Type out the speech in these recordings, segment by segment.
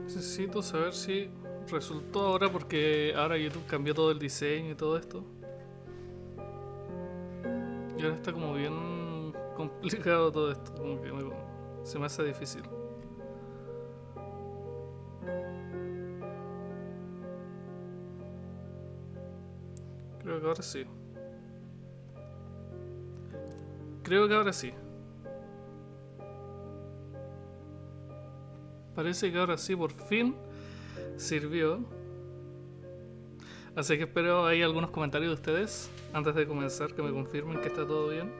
Necesito saber si resultó ahora porque ahora YouTube cambió todo el diseño y todo esto. Y ahora está como bien complicado todo esto, como que se me hace difícil. Creo que ahora sí. Creo que ahora sí. Parece que ahora sí, por fin sirvió. Así que espero ahí algunos comentarios de ustedes antes de comenzar, que me confirmen que está todo bien.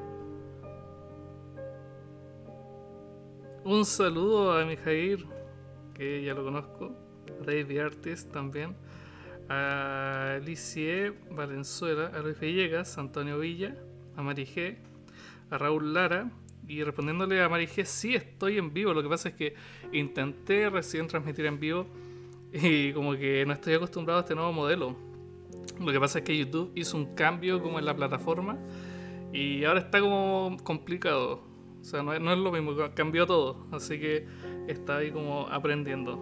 Un saludo a Mijair, que ya lo conozco, a David Artist también, a Alicie Valenzuela, a Luis Villegas, a Antonio Villa, a Mari G, a Raúl Lara. Y respondiéndole a Mari G, sí estoy en vivo. Lo que pasa es que intenté recién transmitir en vivo y como que no estoy acostumbrado a este nuevo modelo. Lo que pasa es que YouTube hizo un cambio como en la plataforma y ahora está como complicado. O sea, no es lo mismo, cambió todo. Así que está ahí como aprendiendo.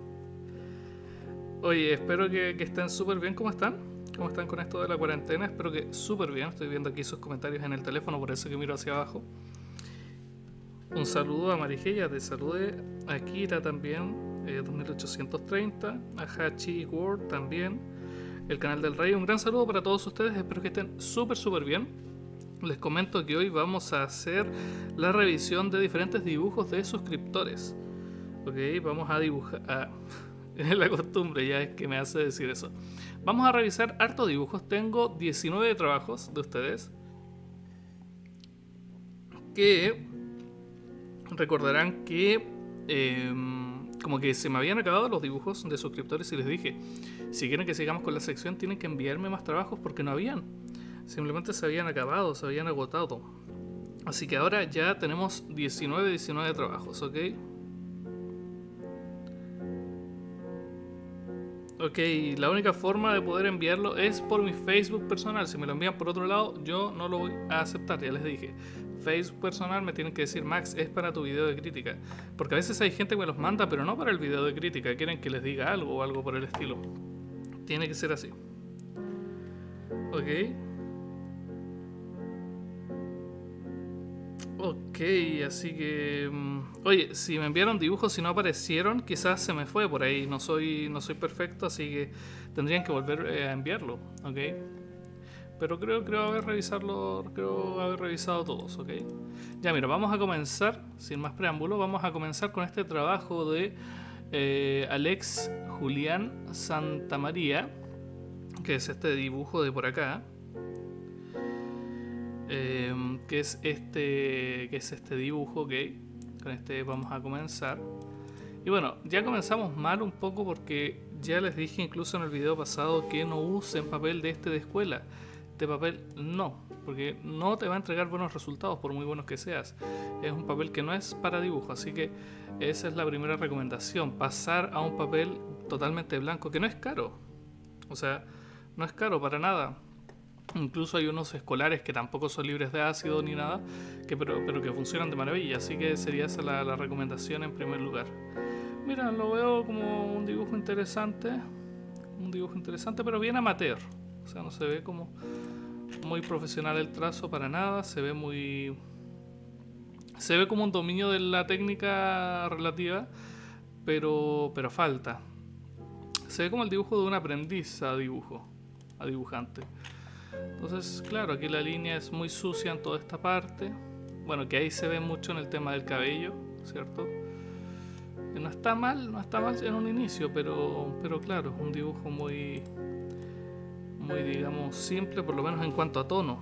Oye, espero que estén súper bien. ¿Cómo están? ¿Cómo están con esto de la cuarentena? Espero que súper bien. Estoy viendo aquí sus comentarios en el teléfono, por eso que miro hacia abajo. Un saludo a Marigeya, te saludé. A Kira también, 2830. A Hachi World también. El canal del Rey. Un gran saludo para todos ustedes. Espero que estén súper bien. Les comento que hoy vamos a hacer la revisión de diferentes dibujos de suscriptores. Ok, vamos a dibujar. La costumbre ya es que me hace decir eso. Vamos a revisar harto dibujos. Tengo 19 trabajos de ustedes que recordarán que como que se me habían acabado los dibujos de suscriptores y les dije, si quieren que sigamos con la sección tienen que enviarme más trabajos porque no habían. Simplemente se habían acabado, se habían agotado. Así que ahora ya tenemos 19 trabajos, ¿ok? Ok, la única forma de poder enviarlo es por mi Facebook personal. Si me lo envían por otro lado, yo no lo voy a aceptar, ya les dije. Facebook personal me tienen que decir, Max, es para tu video de crítica. Porque a veces hay gente que me los manda, pero no para el video de crítica. Quieren que les diga algo o algo por el estilo. Tiene que ser así. Ok. Ok, así que... Oye, si me enviaron dibujos y no aparecieron, quizás se me fue por ahí. No soy perfecto, así que tendrían que volver a enviarlo, ¿ok? Pero creo haber revisado todos, ¿ok? Ya, mira, vamos a comenzar, sin más preámbulo, vamos a comenzar con este trabajo de Alex Julián Santamaría, que es este dibujo de por acá. Que es este dibujo, ok. Con este vamos a comenzar. Y bueno, ya comenzamos mal un poco porque ya les dije incluso en el video pasado que no usen papel de escuela. Este papel no, porque no te va a entregar buenos resultados por muy buenos que seas. Es un papel que no es para dibujo, así que esa es la primera recomendación, pasar a un papel totalmente blanco, que no es caro. O sea, no es caro para nada. Incluso hay unos escolares que tampoco son libres de ácido ni nada, pero que funcionan de maravilla, así que sería esa la recomendación en primer lugar. Mira, lo veo como un dibujo interesante, pero bien amateur. O sea, no se ve como muy profesional el trazo para nada, se ve como un dominio de la técnica relativa, pero falta. Se ve como el dibujo de un aprendiz a dibujante. Entonces, claro, aquí la línea es muy sucia en toda esta parte. Bueno, que ahí se ve mucho en el tema del cabello, ¿cierto? No está mal en un inicio, pero claro, es un dibujo muy digamos simple, por lo menos en cuanto a tono.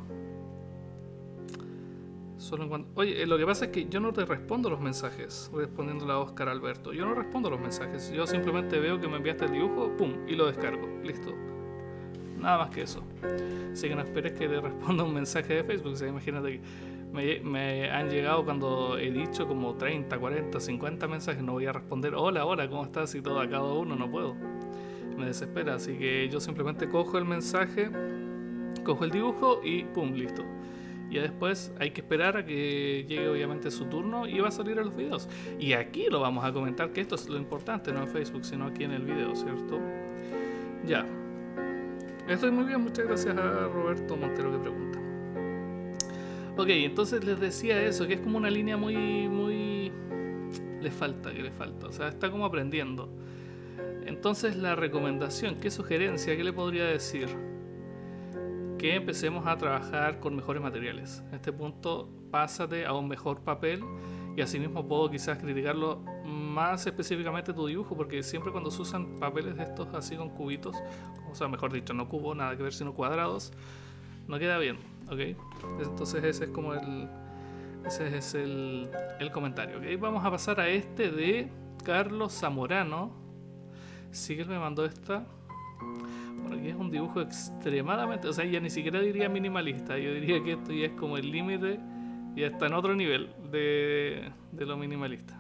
Oye, lo que pasa es que yo no te respondo los mensajes respondiéndole a Oscar Alberto. Yo no respondo los mensajes, yo simplemente veo que me enviaste el dibujo, pum, y lo descargo, listo. Nada más que eso. Así que no esperes que te responda un mensaje de Facebook. O sea, imagínate que me han llegado cuando he dicho como 30, 40, 50 mensajes. No voy a responder hola, ¿cómo estás? Y todo a cada uno, no puedo. Me desespera. Así que yo simplemente cojo el mensaje, cojo el dibujo y pum, listo. Y después hay que esperar a que llegue obviamente su turno y va a salir a los videos. Y aquí lo vamos a comentar, que esto es lo importante, no en Facebook, sino aquí en el video, ¿cierto? Ya. Estoy muy bien, muchas gracias a Roberto Montero que pregunta. Ok, entonces les decía eso, que es como una línea muy... Le falta, o sea, está como aprendiendo. Entonces la recomendación, ¿qué sugerencia, qué le podría decir? Que empecemos a trabajar con mejores materiales. En este punto, pásate a un mejor papel y asimismo puedo quizás criticarlo más específicamente tu dibujo, porque siempre cuando se usan papeles de estos así con cubitos, o sea, mejor dicho, no cubos, nada que ver, sino cuadrados, no queda bien, ¿ok? Entonces ese es como el comentario, ¿ok? Vamos a pasar a este de Carlos Zamorano. Sí que él me mandó esta. Bueno, aquí es un dibujo extremadamente, o sea, ya ni siquiera diría minimalista, yo diría que esto ya es como el límite, ya está en otro nivel de lo minimalista.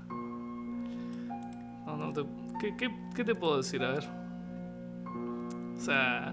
¿Qué te puedo decir? A ver. O sea,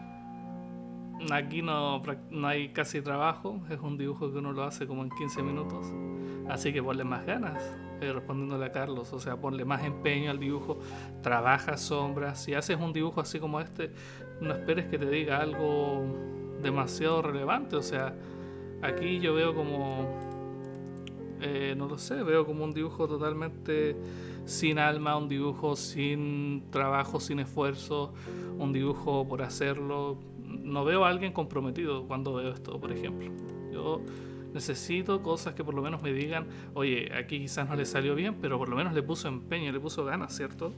aquí no hay casi trabajo, es un dibujo que uno lo hace como en 15 minutos, así que ponle más ganas, respondiéndole a Carlos, o sea, ponle más empeño al dibujo, trabaja sombras, si haces un dibujo así como este, no esperes que te diga algo demasiado relevante, o sea, aquí yo veo como, no lo sé, veo como un dibujo totalmente sin alma, un dibujo sin trabajo, sin esfuerzo, un dibujo por hacerlo. No veo a alguien comprometido cuando veo esto, por ejemplo. Yo necesito cosas que por lo menos me digan, oye, aquí quizás no le salió bien, pero por lo menos le puso empeño, le puso ganas, ¿cierto?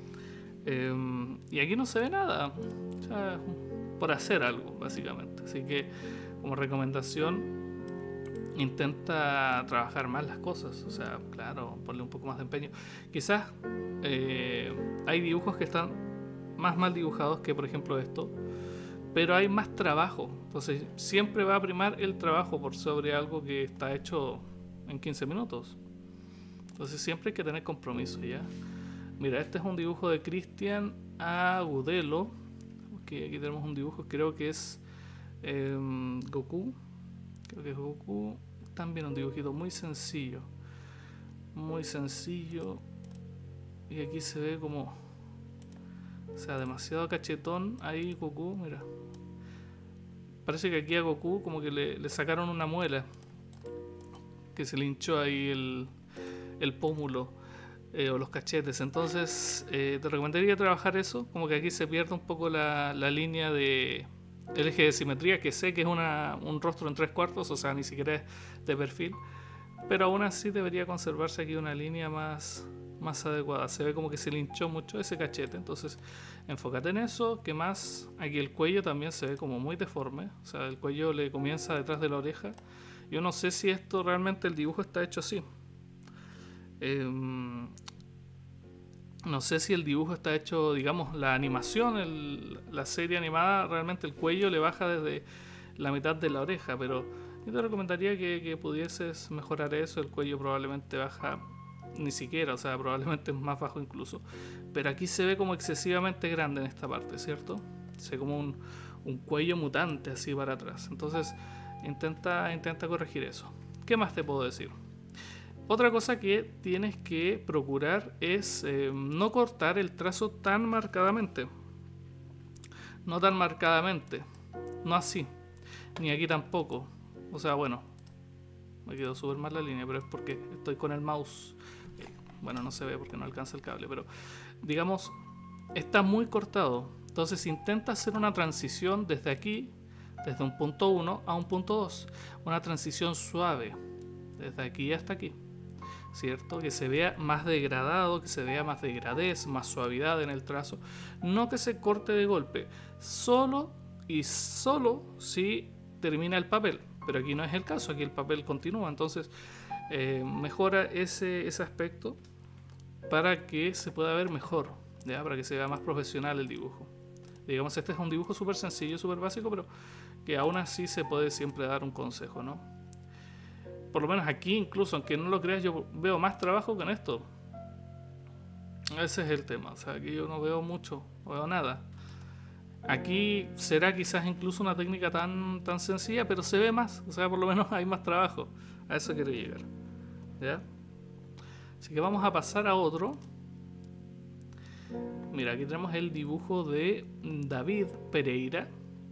Y aquí no se ve nada, o sea, por hacer algo, básicamente. Así que, como recomendación, intenta trabajar más las cosas, o sea, claro, ponle un poco más de empeño. Quizás hay dibujos que están más mal dibujados que, por ejemplo, esto, pero hay más trabajo, entonces siempre va a primar el trabajo por sobre algo que está hecho en 15 minutos. Entonces siempre hay que tener compromiso, ¿ya? Mira, este es un dibujo de Cristian Agudelo, que aquí tenemos un dibujo, creo que es Goku, también un dibujito muy sencillo, y aquí se ve como, o sea, demasiado cachetón ahí Goku, mira. Parece que aquí a Goku como que le sacaron una muela, que se le hinchó ahí el pómulo o los cachetes. Entonces te recomendaría trabajar eso, como que aquí se pierde un poco la línea de el eje de simetría, que sé que es un rostro en 3/4, o sea, ni siquiera es de perfil, pero aún así debería conservarse aquí una línea más adecuada. Se ve como que se le hinchó mucho ese cachete, entonces enfócate en eso. ¿Qué más? Aquí el cuello también se ve como muy deforme, o sea, el cuello le comienza detrás de la oreja. Yo no sé si esto realmente el dibujo está hecho así. No sé si el dibujo está hecho, digamos, la animación, la serie animada, realmente el cuello le baja desde la mitad de la oreja, pero yo te recomendaría que pudieses mejorar eso. El cuello probablemente baja ni siquiera, o sea, probablemente es más bajo incluso, pero aquí se ve como excesivamente grande en esta parte, ¿cierto? Se ve como un cuello mutante así para atrás. Entonces intenta corregir eso. ¿Qué más te puedo decir? Otra cosa que tienes que procurar es no cortar el trazo tan marcadamente, no tan marcadamente, no así, ni aquí tampoco. O sea, bueno, me quedó súper mal la línea, pero es porque estoy con el mouse. Bueno, no se ve porque no alcanza el cable, pero digamos, está muy cortado. Entonces intenta hacer una transición desde aquí, desde un punto 1 a un punto 2. Una transición suave, desde aquí hasta aquí, ¿cierto? Que se vea más degradado, que se vea más degradez, más suavidad en el trazo. No que se corte de golpe, solo si termina el papel. Pero aquí no es el caso, aquí el papel continúa. Entonces mejora ese aspecto para que se pueda ver mejor, ¿ya? Para que se vea más profesional el dibujo. Digamos, este es un dibujo súper sencillo, súper básico, pero que aún así se puede siempre dar un consejo, ¿no? Por lo menos aquí, incluso aunque no lo creas, yo veo más trabajo que en esto. Ese es el tema, o sea, aquí yo no veo mucho, no veo nada. Aquí será quizás incluso una técnica tan sencilla, pero se ve más, o sea, por lo menos hay más trabajo. A eso quiero llegar. ¿Ya? Así que vamos a pasar a otro. Mira, aquí tenemos el dibujo de David Pereira.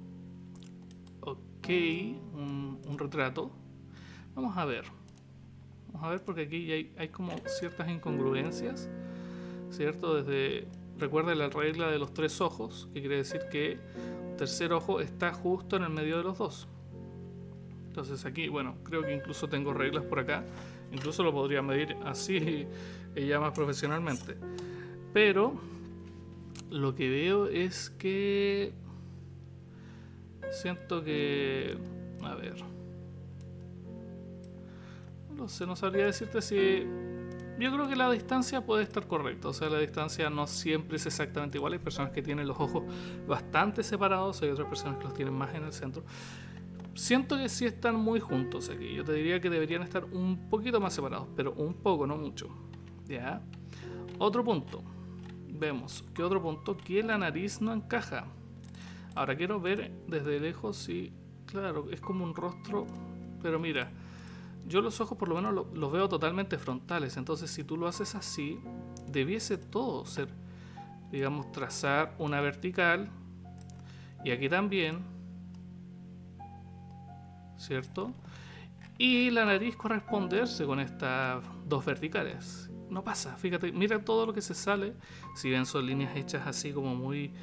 Ok, un retrato. Vamos a ver. Vamos a ver porque aquí hay como ciertas incongruencias, ¿cierto? Recuerda la regla de los 3 ojos, que quiere decir que el tercer ojo está justo en el medio de los dos. Entonces aquí, bueno, creo que incluso tengo reglas por acá. Incluso lo podría medir así ya más profesionalmente. Pero lo que veo es que siento que... A ver... No sé, no sabría decirte si... Yo creo que la distancia puede estar correcta. O sea, la distancia no siempre es exactamente igual. Hay personas que tienen los ojos bastante separados. Hay otras personas que los tienen más en el centro. Siento que sí están muy juntos aquí. Yo te diría que deberían estar un poquito más separados. Pero un poco, no mucho. ¿Ya? Otro punto. Vemos que otro punto, que la nariz no encaja. Ahora quiero ver desde lejos si... Claro, es como un rostro. Pero mira... Yo los ojos por lo menos los veo totalmente frontales, entonces si tú lo haces así, debiese todo ser, digamos, trazar una vertical, y aquí también, ¿cierto? Y la nariz corresponderse con estas dos verticales. No pasa, fíjate, mira todo lo que se sale, si ven son líneas hechas así como muy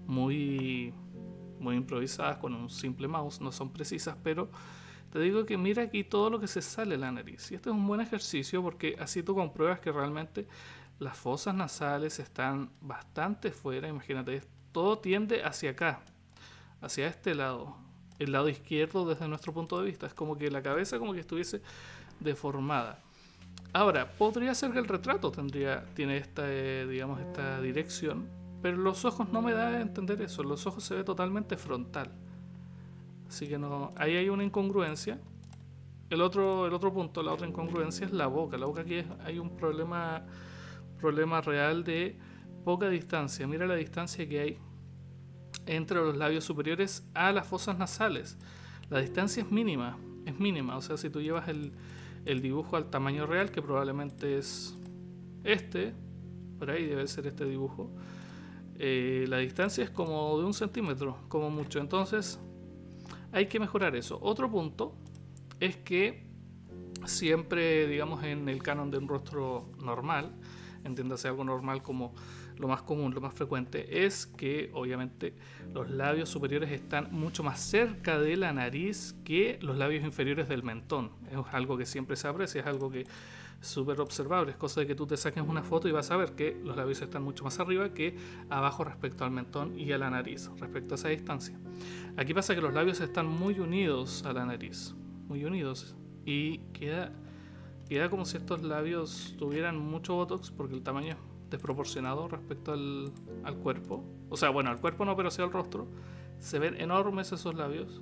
improvisadas con un simple mouse, no son precisas, pero... Te digo que mira aquí todo lo que se sale de la nariz. Y este es un buen ejercicio porque así tú compruebas que realmente las fosas nasales están bastante fuera. Imagínate, todo tiende hacia acá, hacia este lado. El lado izquierdo desde nuestro punto de vista. Es como que la cabeza como que estuviese deformada. Ahora, podría ser que el retrato tiene esta, digamos, esta dirección. Pero los ojos no me da a entender eso. Los ojos se ve totalmente frontal. Así que no, ahí hay una incongruencia. El otro punto, la otra incongruencia es la boca. La boca aquí hay un problema real de poca distancia. Mira la distancia que hay entre los labios superiores a las fosas nasales. La distancia es mínima, o sea, si tú llevas el dibujo al tamaño real, que probablemente es este, por ahí debe ser este dibujo, la distancia es como de 1 centímetro, como mucho. Entonces hay que mejorar eso. Otro punto es que siempre, digamos, en el canon de un rostro normal, entiéndase algo normal como lo más común, lo más frecuente, es que obviamente los labios superiores están mucho más cerca de la nariz que los labios inferiores del mentón. Es algo que siempre se aprecia, es algo que es súper observable. Es cosa de que tú te saques una foto y vas a ver que los labios están mucho más arriba que abajo respecto al mentón y a la nariz, respecto a esa distancia. Aquí pasa que los labios están muy unidos a la nariz, muy unidos, y queda como si estos labios tuvieran mucho botox porque el tamaño es desproporcionado respecto al cuerpo. O sea, bueno, al cuerpo no, pero sí al rostro. Se ven enormes esos labios.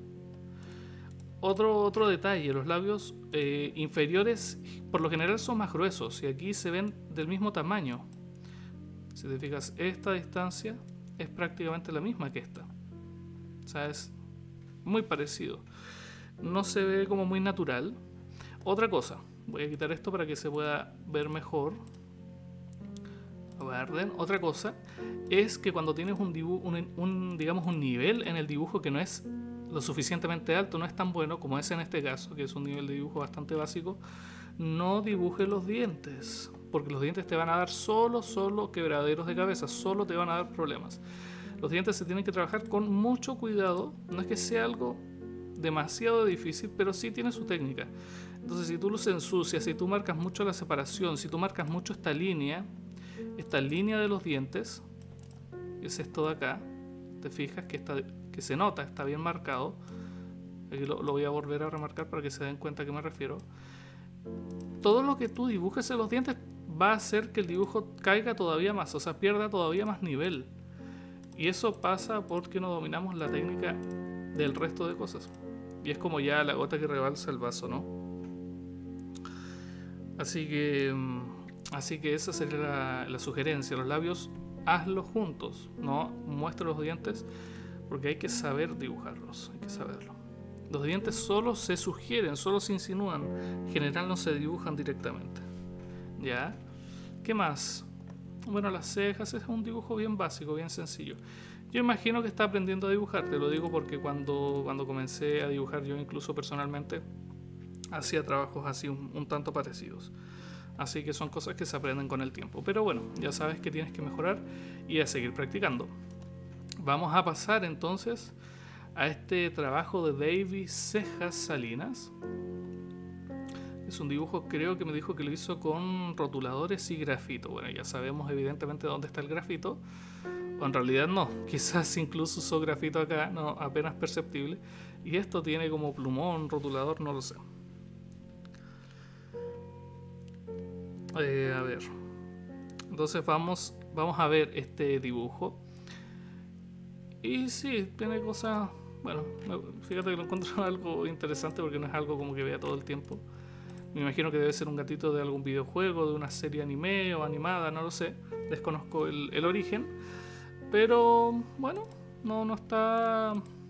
Otro detalle, los labios inferiores por lo general son más gruesos y aquí se ven del mismo tamaño. Si te fijas, esta distancia es prácticamente la misma que esta. O sea, es muy parecido. No se ve como muy natural. Otra cosa, voy a quitar esto para que se pueda ver mejor. Guarden. Otra cosa es que cuando tienes digamos un nivel en el dibujo que no es lo suficientemente alto, no es tan bueno como es en este caso, que es un nivel de dibujo bastante básico, no dibujes los dientes, porque los dientes te van a dar solo quebraderos de cabeza, solo te van a dar problemas. Los dientes se tienen que trabajar con mucho cuidado, no es que sea algo demasiado difícil, pero sí tiene su técnica. Entonces, si tú los ensucias, si tú marcas mucho la separación, si tú marcas mucho esta línea de los dientes, es esto de acá, te fijas que se nota, está bien marcado. Aquí lo voy a volver a remarcar para que se den cuenta a qué me refiero. Todo lo que tú dibujes en los dientes va a hacer que el dibujo caiga todavía más, o sea, pierda todavía más nivel. Y eso pasa porque no dominamos la técnica del resto de cosas. Y es como ya la gota que rebalsa el vaso, ¿no? Así que esa sería la sugerencia. Los labios, hazlos juntos, no muestra los dientes porque hay que saber dibujarlos, hay que saberlo. Los dientes solo se sugieren, solo se insinúan, en general no se dibujan directamente. ¿Ya? ¿Qué más? Bueno, las cejas es un dibujo bien básico, bien sencillo. Yo imagino que está aprendiendo a dibujar, te lo digo porque cuando comencé a dibujar yo incluso personalmente hacía trabajos así un tanto parecidos. Así que son cosas que se aprenden con el tiempo. Pero bueno, ya sabes que tienes que mejorar y a seguir practicando. Vamos a pasar entonces a este trabajo de David Cejas Salinas. Es un dibujo, creo que me dijo que lo hizo con rotuladores y grafito. Bueno, ya sabemos evidentemente dónde está el grafito. O en realidad no, quizás incluso usó grafito acá, no, apenas perceptible. Y esto tiene como plumón, rotulador, no lo sé. A ver. Entonces vamos a ver este dibujo. Y sí, tiene cosas... Bueno, fíjate que lo encuentro algo interesante porque no es algo como que vea todo el tiempo. Me imagino que debe ser un gatito de algún videojuego, de una serie anime o animada, no lo sé. Desconozco el origen. Pero bueno, no está...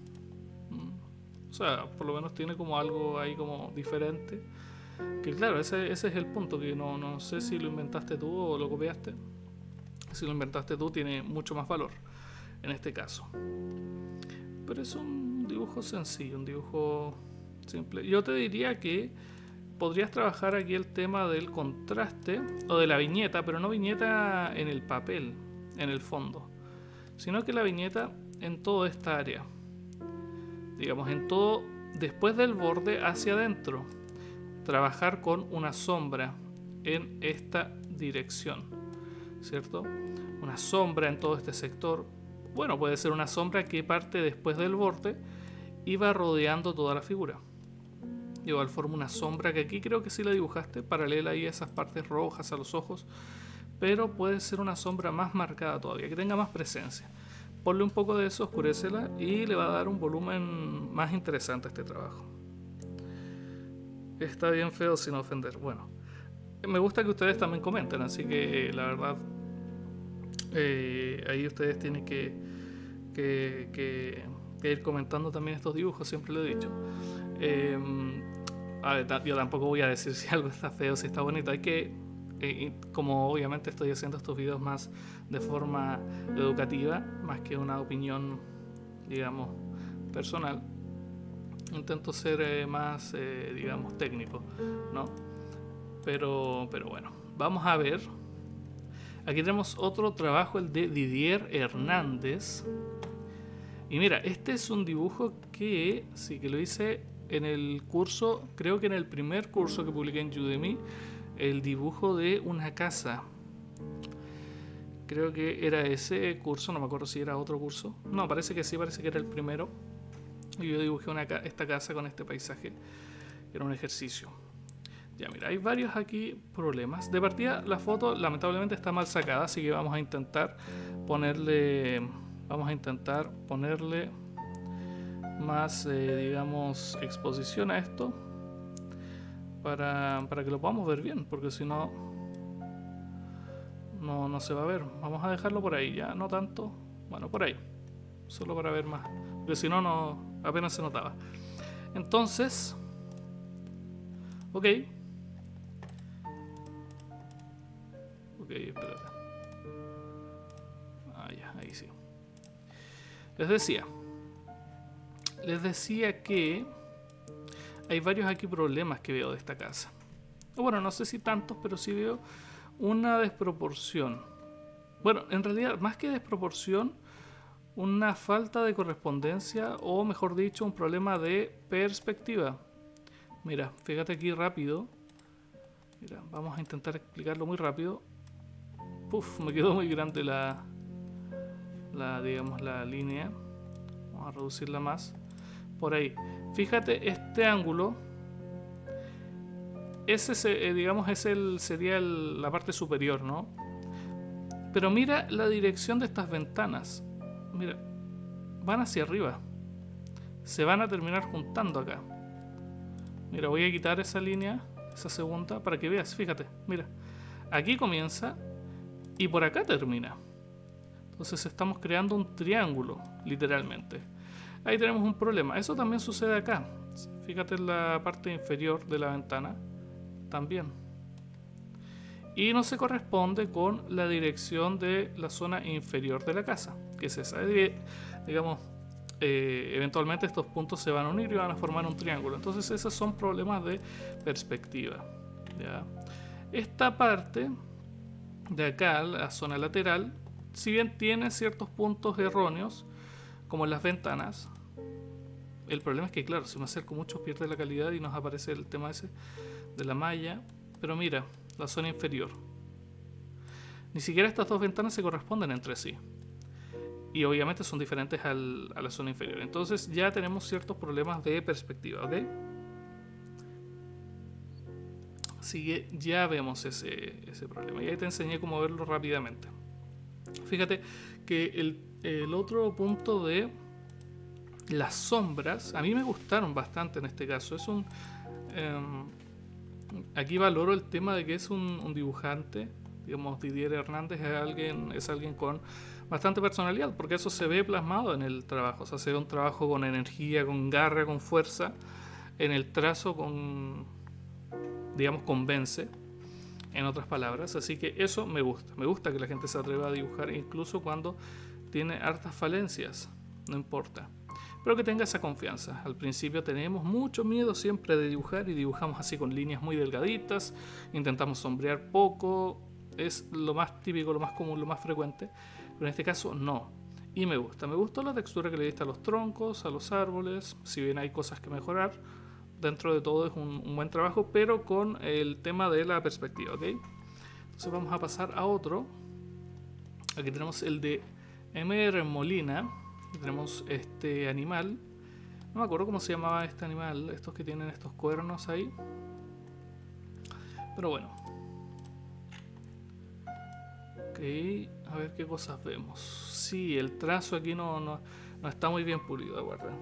O sea, por lo menos tiene como algo ahí como diferente. Que claro, ese es el punto, que no sé si lo inventaste tú o lo copiaste. Si lo inventaste tú tiene mucho más valor en este caso. Pero es un dibujo sencillo, un dibujo simple. Yo te diría que podrías trabajar aquí el tema del contraste o de la viñeta, pero no viñeta en el papel, en el fondo, sino que la viñeta en toda esta área, digamos en todo después del borde hacia adentro, trabajar con una sombra en esta dirección, ¿cierto? Una sombra en todo este sector. Bueno, puede ser una sombra que parte después del borde y va rodeando toda la figura. De igual forma una sombra que aquí creo que sí la dibujaste, paralela ahí a esas partes rojas, a los ojos, pero puede ser una sombra más marcada todavía, que tenga más presencia. Ponle un poco de eso, oscurécela y le va a dar un volumen más interesante a este trabajo. Está bien feo sin ofender. Bueno, me gusta que ustedes también comenten, así que la verdad ahí ustedes tienen que ir comentando también estos dibujos, siempre lo he dicho. A ver, yo tampoco voy a decir si algo está feo, si está bonito. Hay que, como obviamente estoy haciendo estos videos más de forma educativa, más que una opinión, digamos, personal, intento ser más, digamos, técnico, ¿no? Pero bueno, vamos a ver. Aquí tenemos otro trabajo, el de Didier Hernández. Y mira, este es un dibujo que sí que lo hice en el curso, creo que en el primer curso que publiqué en Udemy, el dibujo de una casa. Creo que era ese curso, no me acuerdo si era otro curso. No, parece que sí, parece que era el primero. Y yo dibujé esta casa con este paisaje. Era un ejercicio. Ya, mira, hay varios aquí problemas. De partida, la foto lamentablemente está mal sacada, así que vamos a intentar ponerle más, digamos, exposición a esto para que lo podamos ver bien, porque si no, no se va a ver. Vamos a dejarlo por ahí, ya, no tanto, bueno, por ahí, solo para ver más, porque si no, apenas se notaba. Entonces, ok, espérate. Ya, ahí sí. Les decía que hay varios aquí problemas que veo de esta casa. Bueno, no sé si tantos, pero sí veo una desproporción. Bueno, en realidad, más que desproporción, una falta de correspondencia, o mejor dicho, un problema de perspectiva. Mira, fíjate aquí rápido. Mira, vamos a intentar explicarlo muy rápido. Puf, me quedó muy grande digamos, la línea. Vamos a reducirla más. Por ahí. Fíjate, este ángulo. Ese, digamos, sería la parte superior, ¿no? Pero mira la dirección de estas ventanas. Mira, van hacia arriba. Se van a terminar juntando acá. Mira, voy a quitar esa línea, esa segunda, para que veas. Fíjate, mira. Aquí comienza y por acá termina. Entonces estamos creando un triángulo, literalmente. Ahí tenemos un problema. Eso también sucede acá. Fíjate en la parte inferior de la ventana. También. Y no se corresponde con la dirección de la zona inferior de la casa, que es esa. Digamos, eventualmente estos puntos se van a unir y van a formar un triángulo. Entonces esos son problemas de perspectiva, ¿ya? Esta parte de acá, la zona lateral, si bien tiene ciertos puntos erróneos, como en las ventanas, el problema es que, claro, si me acerco mucho pierde la calidad y nos aparece el tema ese de la malla. Pero mira, la zona inferior, ni siquiera estas dos ventanas se corresponden entre sí. Y obviamente son diferentes a la zona inferior. Entonces ya tenemos ciertos problemas de perspectiva, ¿ok? Así que ya vemos ese problema. Y ahí te enseñé cómo verlo rápidamente. Fíjate que el otro punto de las sombras, a mí me gustaron bastante en este caso. Es un... aquí valoro el tema de que es un dibujante. Digamos, Didier Hernández es alguien con bastante personalidad, porque eso se ve plasmado en el trabajo. O sea, se ve un trabajo con energía, con garra, con fuerza. En el trazo, digamos, convence, en otras palabras. Así que eso me gusta. Me gusta que la gente se atreva a dibujar, incluso cuando tiene hartas falencias. No importa. Pero que tenga esa confianza. Al principio tenemos mucho miedo siempre de dibujar y dibujamos así con líneas muy delgaditas. Intentamos sombrear poco. Es lo más típico, lo más común, lo más frecuente. Pero en este caso no. Y me gusta. Me gustó la textura que le diste a los troncos, a los árboles. Si bien hay cosas que mejorar, dentro de todo es un buen trabajo, pero con el tema de la perspectiva, ¿ok? Entonces vamos a pasar a otro. Aquí tenemos el de Emer Molina. Aquí tenemos este animal. No me acuerdo cómo se llamaba este animal. Estos que tienen estos cuernos ahí. Pero bueno. Ok, a ver qué cosas vemos. Sí, el trazo aquí no está muy bien pulido, aguarden.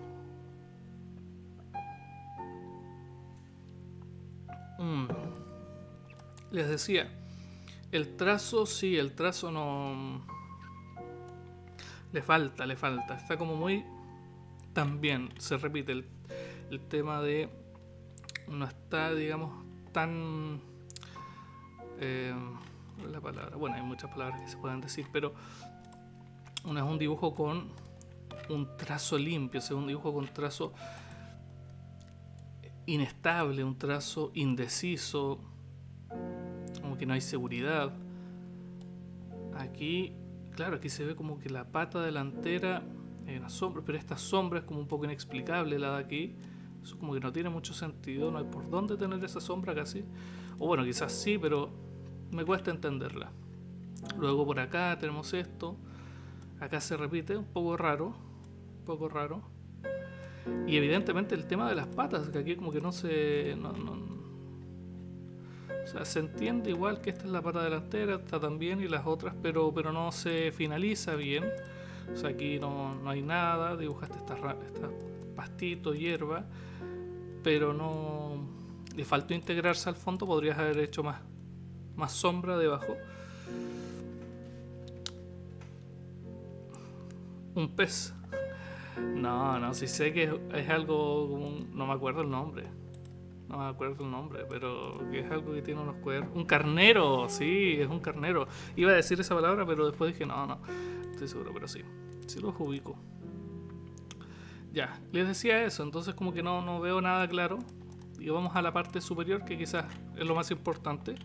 Les decía, el trazo, sí, el trazo no... Le falta. Está como muy... También se repite el tema de... No está, digamos, tan... la palabra, bueno, hay muchas palabras que se pueden decir, pero no es un dibujo con un trazo limpio, es un dibujo con trazo inestable, un trazo indeciso, como que no hay seguridad. Aquí, claro, aquí se ve como que la pata delantera hay una sombra, pero esta sombra es como un poco inexplicable, la de aquí. Eso como que no tiene mucho sentido, no hay por dónde tener esa sombra casi. O bueno, quizás sí, pero me cuesta entenderla. Luego por acá tenemos esto. Acá se repite, un poco raro. Y evidentemente el tema de las patas, que aquí como que no se... o sea, se entiende igual que esta es la pata delantera, está también, y las otras, pero no se finaliza bien. O sea, aquí no hay nada. Dibujaste estas pastitos, hierba, pero no... Le faltó integrarse al fondo, podrías haber hecho más sombra debajo. Un pez. No, sí sé que es algo como no me acuerdo el nombre. Pero que es algo que tiene unos cuernos. Un carnero, sí, es un carnero. Iba a decir esa palabra, pero después dije no, estoy seguro, pero sí los ubico. Ya, les decía eso, entonces como que no veo nada claro. Y vamos a la parte superior, que quizás es lo más importante.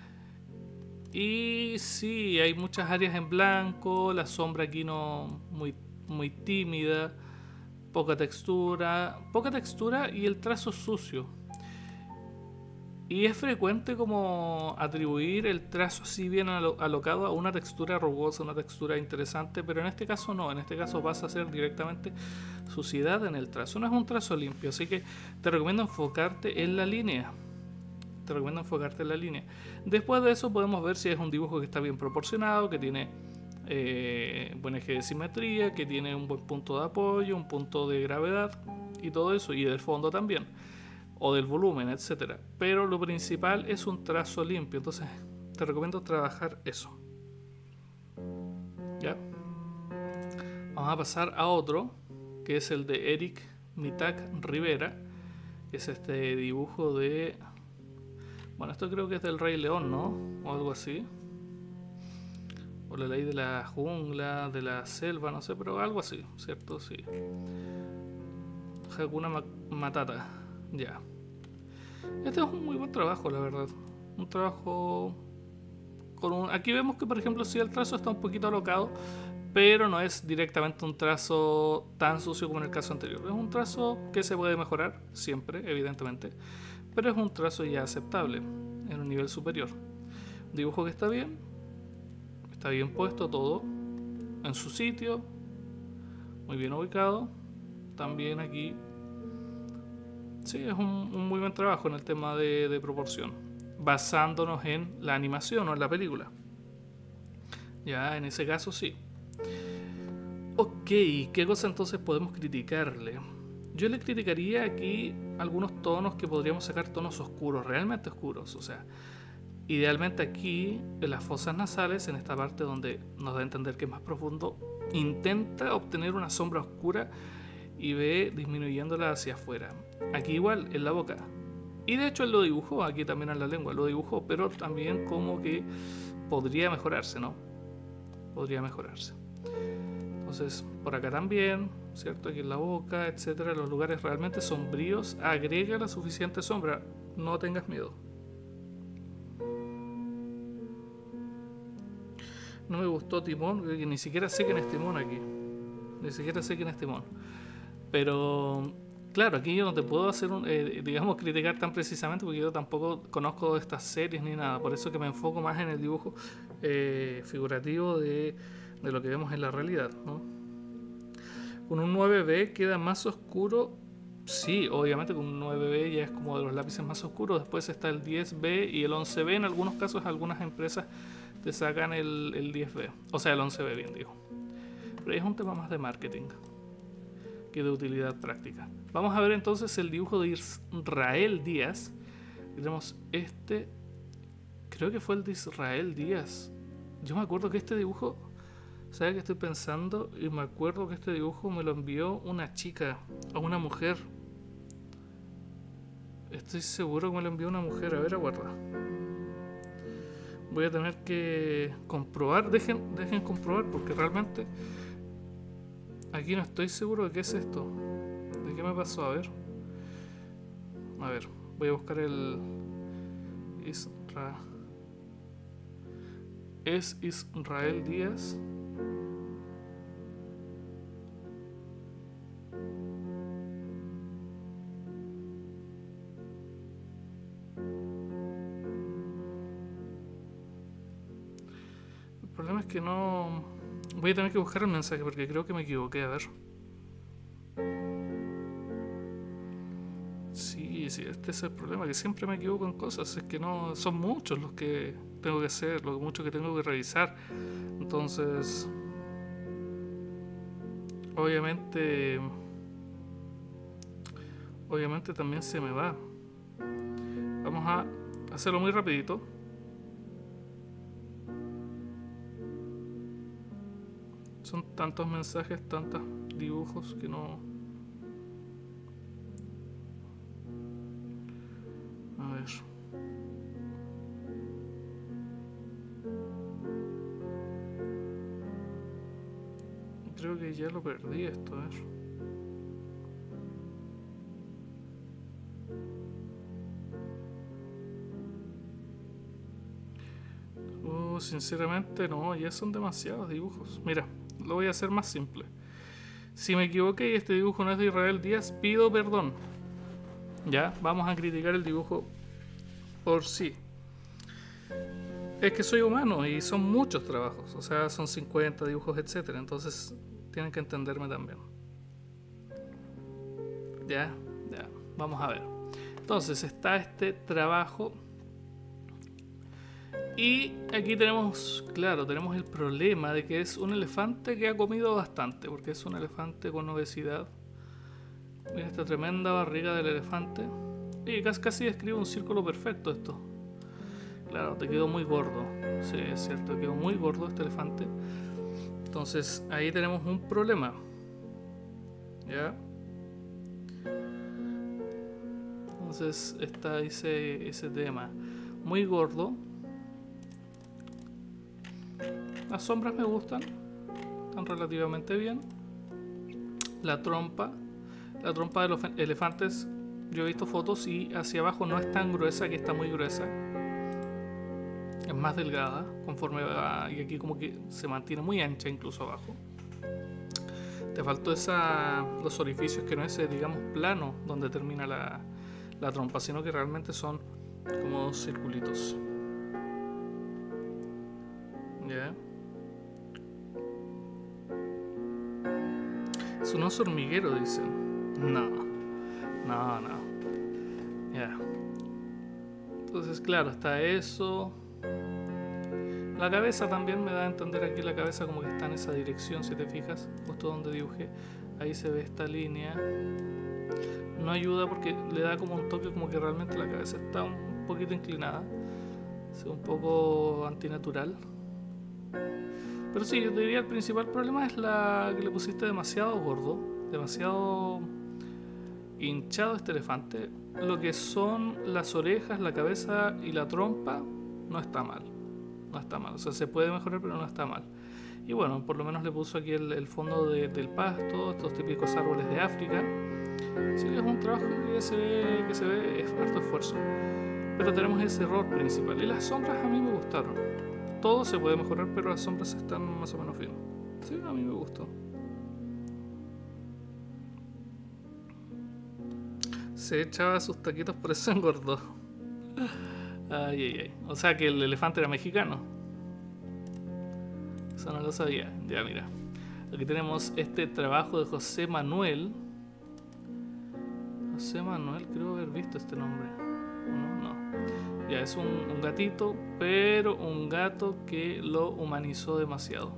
Y sí, hay muchas áreas en blanco, la sombra aquí no muy tímida, poca textura y el trazo sucio. Y es frecuente como atribuir el trazo así bien alocado a una textura rugosa, una textura interesante, pero en este caso no, en este caso pasa a ser directamente suciedad en el trazo, no es un trazo limpio, así que te recomiendo enfocarte en la línea. Después de eso podemos ver si es un dibujo que está bien proporcionado, que tiene buen eje de simetría, que tiene un buen punto de apoyo, un punto de gravedad y todo eso, y del fondo también, o del volumen, etcétera. Pero lo principal es un trazo limpio, entonces te recomiendo trabajar eso. ¿Ya? Vamos a pasar a otro, que es el de Eric Mitak Rivera, que es este dibujo de... Bueno, esto creo que es del Rey León, ¿no? O algo así. O la ley de la jungla, de la selva, no sé, pero algo así, ¿cierto? Sí. Hakuna Matata, ya. Este es un muy buen trabajo, la verdad. Un trabajo... Aquí vemos que, por ejemplo, sí, el trazo está un poquito alocado, pero no es directamente un trazo tan sucio como en el caso anterior. Es un trazo que se puede mejorar, siempre, evidentemente, pero es un trazo ya aceptable, en un nivel superior. Un dibujo que está bien puesto todo, en su sitio, muy bien ubicado. También aquí, sí, es un muy buen trabajo en el tema de proporción, basándonos en la animación o en la película. Ya, en ese caso sí. Ok, ¿qué cosa entonces podemos criticarle? Yo le criticaría aquí algunos tonos que podríamos sacar tonos oscuros, realmente oscuros. O sea, idealmente aquí, en las fosas nasales, en esta parte donde nos da a entender que es más profundo, intenta obtener una sombra oscura y ve disminuyéndola hacia afuera. Aquí igual, en la boca. Y de hecho él lo dibujó, aquí también en la lengua, lo dibujó, pero también como que podría mejorarse, ¿no? Podría mejorarse. Entonces, por acá también, ¿cierto? Aquí en la boca, etcétera, los lugares realmente sombríos, agrega la suficiente sombra, no tengas miedo. No me gustó Timón, que ni siquiera sé quién es Timón aquí. Ni siquiera sé quién es Timón. Pero, claro, aquí yo no te puedo hacer, digamos, criticar tan precisamente porque yo tampoco conozco estas series ni nada. Por eso que me enfoco más en el dibujo figurativo de lo que vemos en la realidad, ¿no? Con un 9B queda más oscuro. Sí, obviamente con un 9B ya es como de los lápices más oscuros. Después está el 10B y el 11B. En algunos casos, algunas empresas te sacan el 10B. O sea, el 11B, bien digo. Pero es un tema más de marketing que de utilidad práctica. Vamos a ver entonces el dibujo de Israel Díaz. Tenemos este. Creo que fue el de Israel Díaz. Yo me acuerdo que este dibujo... ¿Sabes qué estoy pensando? Y me acuerdo que este dibujo me lo envió una chica o una mujer. Estoy seguro que me lo envió una mujer. A ver, aguarda. Voy a tener que comprobar. Dejen comprobar porque realmente aquí no estoy seguro de qué es esto. ¿De qué me pasó? A ver, voy a buscar el... ¿Es Israel Díaz? El problema es que no... Voy a tener que buscar el mensaje porque creo que me equivoqué. A ver. Sí, este es el problema, que siempre me equivoco en cosas. Es que no... Son muchos los que tengo que hacer, los muchos que tengo que revisar. Entonces... Obviamente también se me va. Vamos a hacerlo muy rapidito. Son tantos mensajes, tantos dibujos que no... A ver. Creo que ya lo perdí esto, a ver. Sinceramente no, ya son demasiados dibujos. Mira, lo voy a hacer más simple. Si me equivoqué y este dibujo no es de Israel Díaz, pido perdón. Ya, vamos a criticar el dibujo por sí. Es que soy humano y son muchos trabajos, o sea, son 50 dibujos, etcétera. Entonces, tienen que entenderme también. Ya, vamos a ver. Entonces, está este trabajo. Y aquí tenemos, claro, tenemos el problema de que es un elefante que ha comido bastante, porque es un elefante con obesidad. Mira esta tremenda barriga del elefante. Y casi describe un círculo perfecto esto. Claro, te quedó muy gordo. Sí, es cierto, quedó muy gordo este elefante. Entonces ahí tenemos un problema. ¿Ya? Entonces está ese tema. Muy gordo. Las sombras me gustan. Están relativamente bien. La trompa. La trompa de los elefantes. Yo he visto fotos y hacia abajo no es tan gruesa, que está muy gruesa. Es más delgada conforme va. Y aquí como que se mantiene muy ancha incluso abajo. Te faltó los orificios, que no es ese, digamos, plano donde termina la trompa, sino que realmente son como dos circulitos. ¿Ya? Es un oso hormiguero, dicen. No. Ya. Entonces, claro, está eso. La cabeza también me da a entender aquí, la cabeza como que está en esa dirección, si te fijas, justo donde dibujé. Ahí se ve esta línea. No ayuda porque le da como un toque como que realmente la cabeza está un poquito inclinada. Es un poco antinatural. Pero sí, yo diría el principal problema es que le pusiste demasiado gordo, demasiado hinchado este elefante. Lo que son las orejas, la cabeza y la trompa no está mal. No está mal, o sea, se puede mejorar, pero no está mal. Y bueno, por lo menos le puso aquí el fondo del pasto, estos típicos árboles de África. Sí, es un trabajo que se ve es harto esfuerzo. Pero tenemos ese error principal. Y las sombras a mí me gustaron. Todo se puede mejorar, pero las sombras están más o menos bien. Sí, a mí me gustó. Se echaba sus taquitos, por eso engordó. Ay. O sea que el elefante era mexicano. Eso no lo sabía. Ya, mira. Aquí tenemos este trabajo de José Manuel. José Manuel, creo haber visto este nombre. No. Ya, es un gatito, pero un gato que lo humanizó demasiado.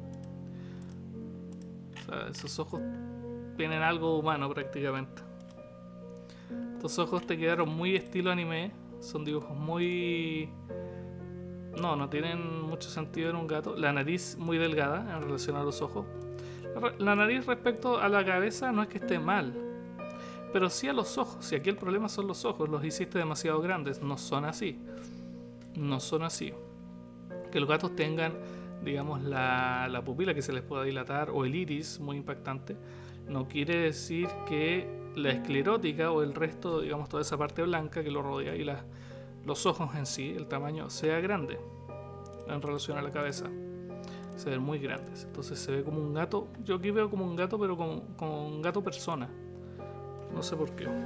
O sea, esos ojos tienen algo humano prácticamente. Estos ojos te quedaron muy estilo anime. Son dibujos muy... No tienen mucho sentido en un gato. La nariz muy delgada en relación a los ojos. La nariz respecto a la cabeza no es que esté mal, pero sí a los ojos. Si aquí el problema son los ojos, los hiciste demasiado grandes. No son así. Que los gatos tengan, digamos, la pupila que se les pueda dilatar o el iris muy impactante, no quiere decir que la esclerótica o el resto, digamos, toda esa parte blanca que lo rodea y los ojos en sí, el tamaño sea grande en relación a la cabeza. Se ven muy grandes. Entonces se ve como un gato. Yo aquí veo como un gato, pero como un gato persona. No sé por qué.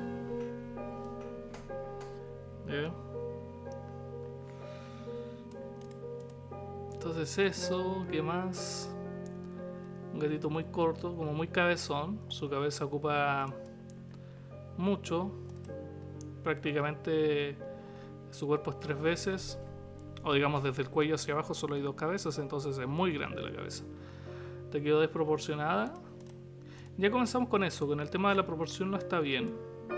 Entonces eso, ¿qué más? Un gatito muy corto, como muy cabezón. Su cabeza ocupa mucho. Prácticamente su cuerpo es 3 veces. O digamos desde el cuello hacia abajo solo hay 2 cabezas. Entonces es muy grande la cabeza. Te quedó desproporcionada. Ya comenzamos con eso. Con el tema de la proporción no está bien.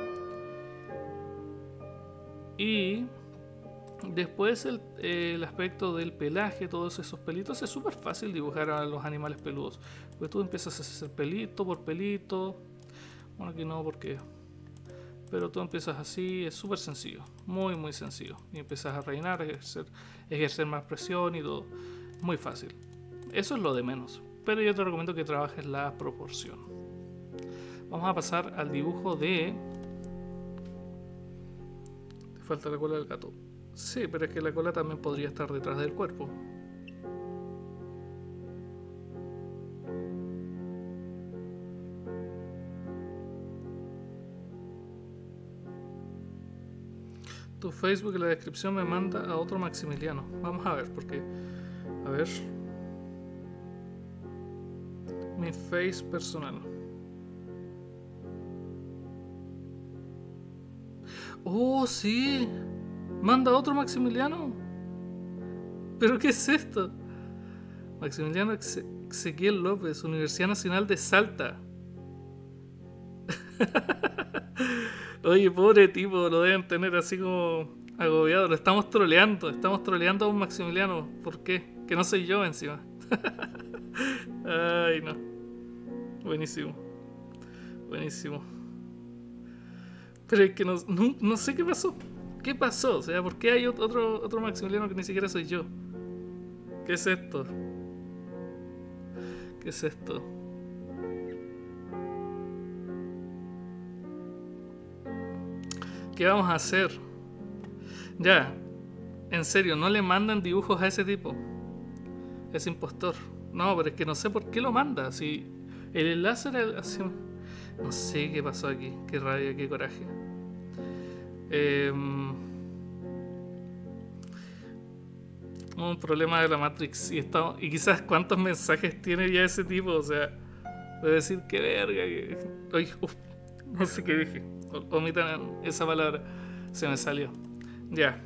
Y después el aspecto del pelaje, todos esos pelitos. Es súper fácil dibujar a los animales peludos. Porque tú empiezas a hacer pelito por pelito. Bueno, aquí no porque... Pero tú empiezas así, es súper sencillo. Muy, muy sencillo. Y empiezas a reinar, ejercer más presión y todo. Muy fácil. Eso es lo de menos. Pero yo te recomiendo que trabajes la proporción. Vamos a pasar al dibujo de... Te falta la cola del gato. Sí, pero es que la cola también podría estar detrás del cuerpo. Tu Facebook en la descripción me manda a otro Maximiliano. Vamos a ver, porque... A ver... Mi face personal. ¡Oh, sí! ¡Manda a otro Maximiliano! ¿Pero qué es esto? Maximiliano Ezequiel López, Universidad Nacional de Salta. Oye, pobre tipo, lo deben tener así como agobiado. Lo estamos troleando a un Maximiliano. ¿Por qué? Que no soy yo encima. Ay, no. Buenísimo. Buenísimo. Pero es que no sé qué pasó. ¿Qué pasó? O sea, ¿por qué hay otro Maximiliano que ni siquiera soy yo? ¿Qué es esto? ¿Qué es esto? ¿Qué vamos a hacer? Ya, en serio, no le mandan dibujos a ese tipo. Ese impostor. No, pero es que no sé por qué lo manda. Si el enlace era así. No sé qué pasó aquí. Qué rabia, qué coraje. Un problema de la Matrix. Y quizás cuántos mensajes tiene ya ese tipo. O sea, debe decir qué verga. Oye, no sé qué dije. Omitan esa palabra. Se me salió. Ya.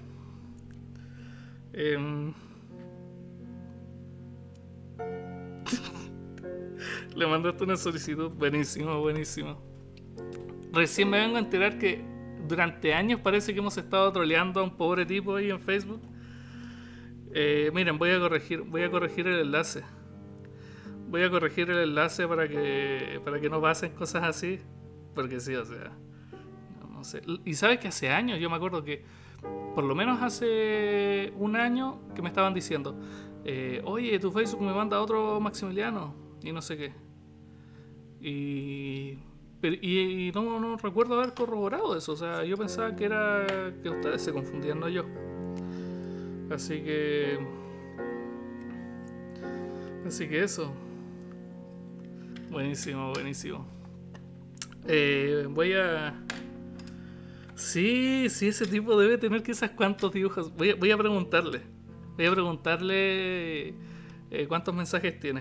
Le mandaste una solicitud. Buenísimo, buenísimo. Recién me vengo a enterar que durante años parece que hemos estado troleando a un pobre tipo ahí en Facebook. Miren, voy a corregir el enlace. Voy a corregir el enlace para que no pasen cosas así. Porque sí, o sea, no sé. Y sabes que hace años, yo me acuerdo que por lo menos hace un año que me estaban diciendo, oye, tu Facebook me manda otro Maximiliano y no sé qué. Y no recuerdo haber corroborado eso. O sea, yo pensaba que era que ustedes se confundían, no yo. Así que eso. Buenísimo, buenísimo. Voy a... Sí, ese tipo debe tener quizás cuántos dibujos. Voy a preguntarle. Voy a preguntarle cuántos mensajes tiene.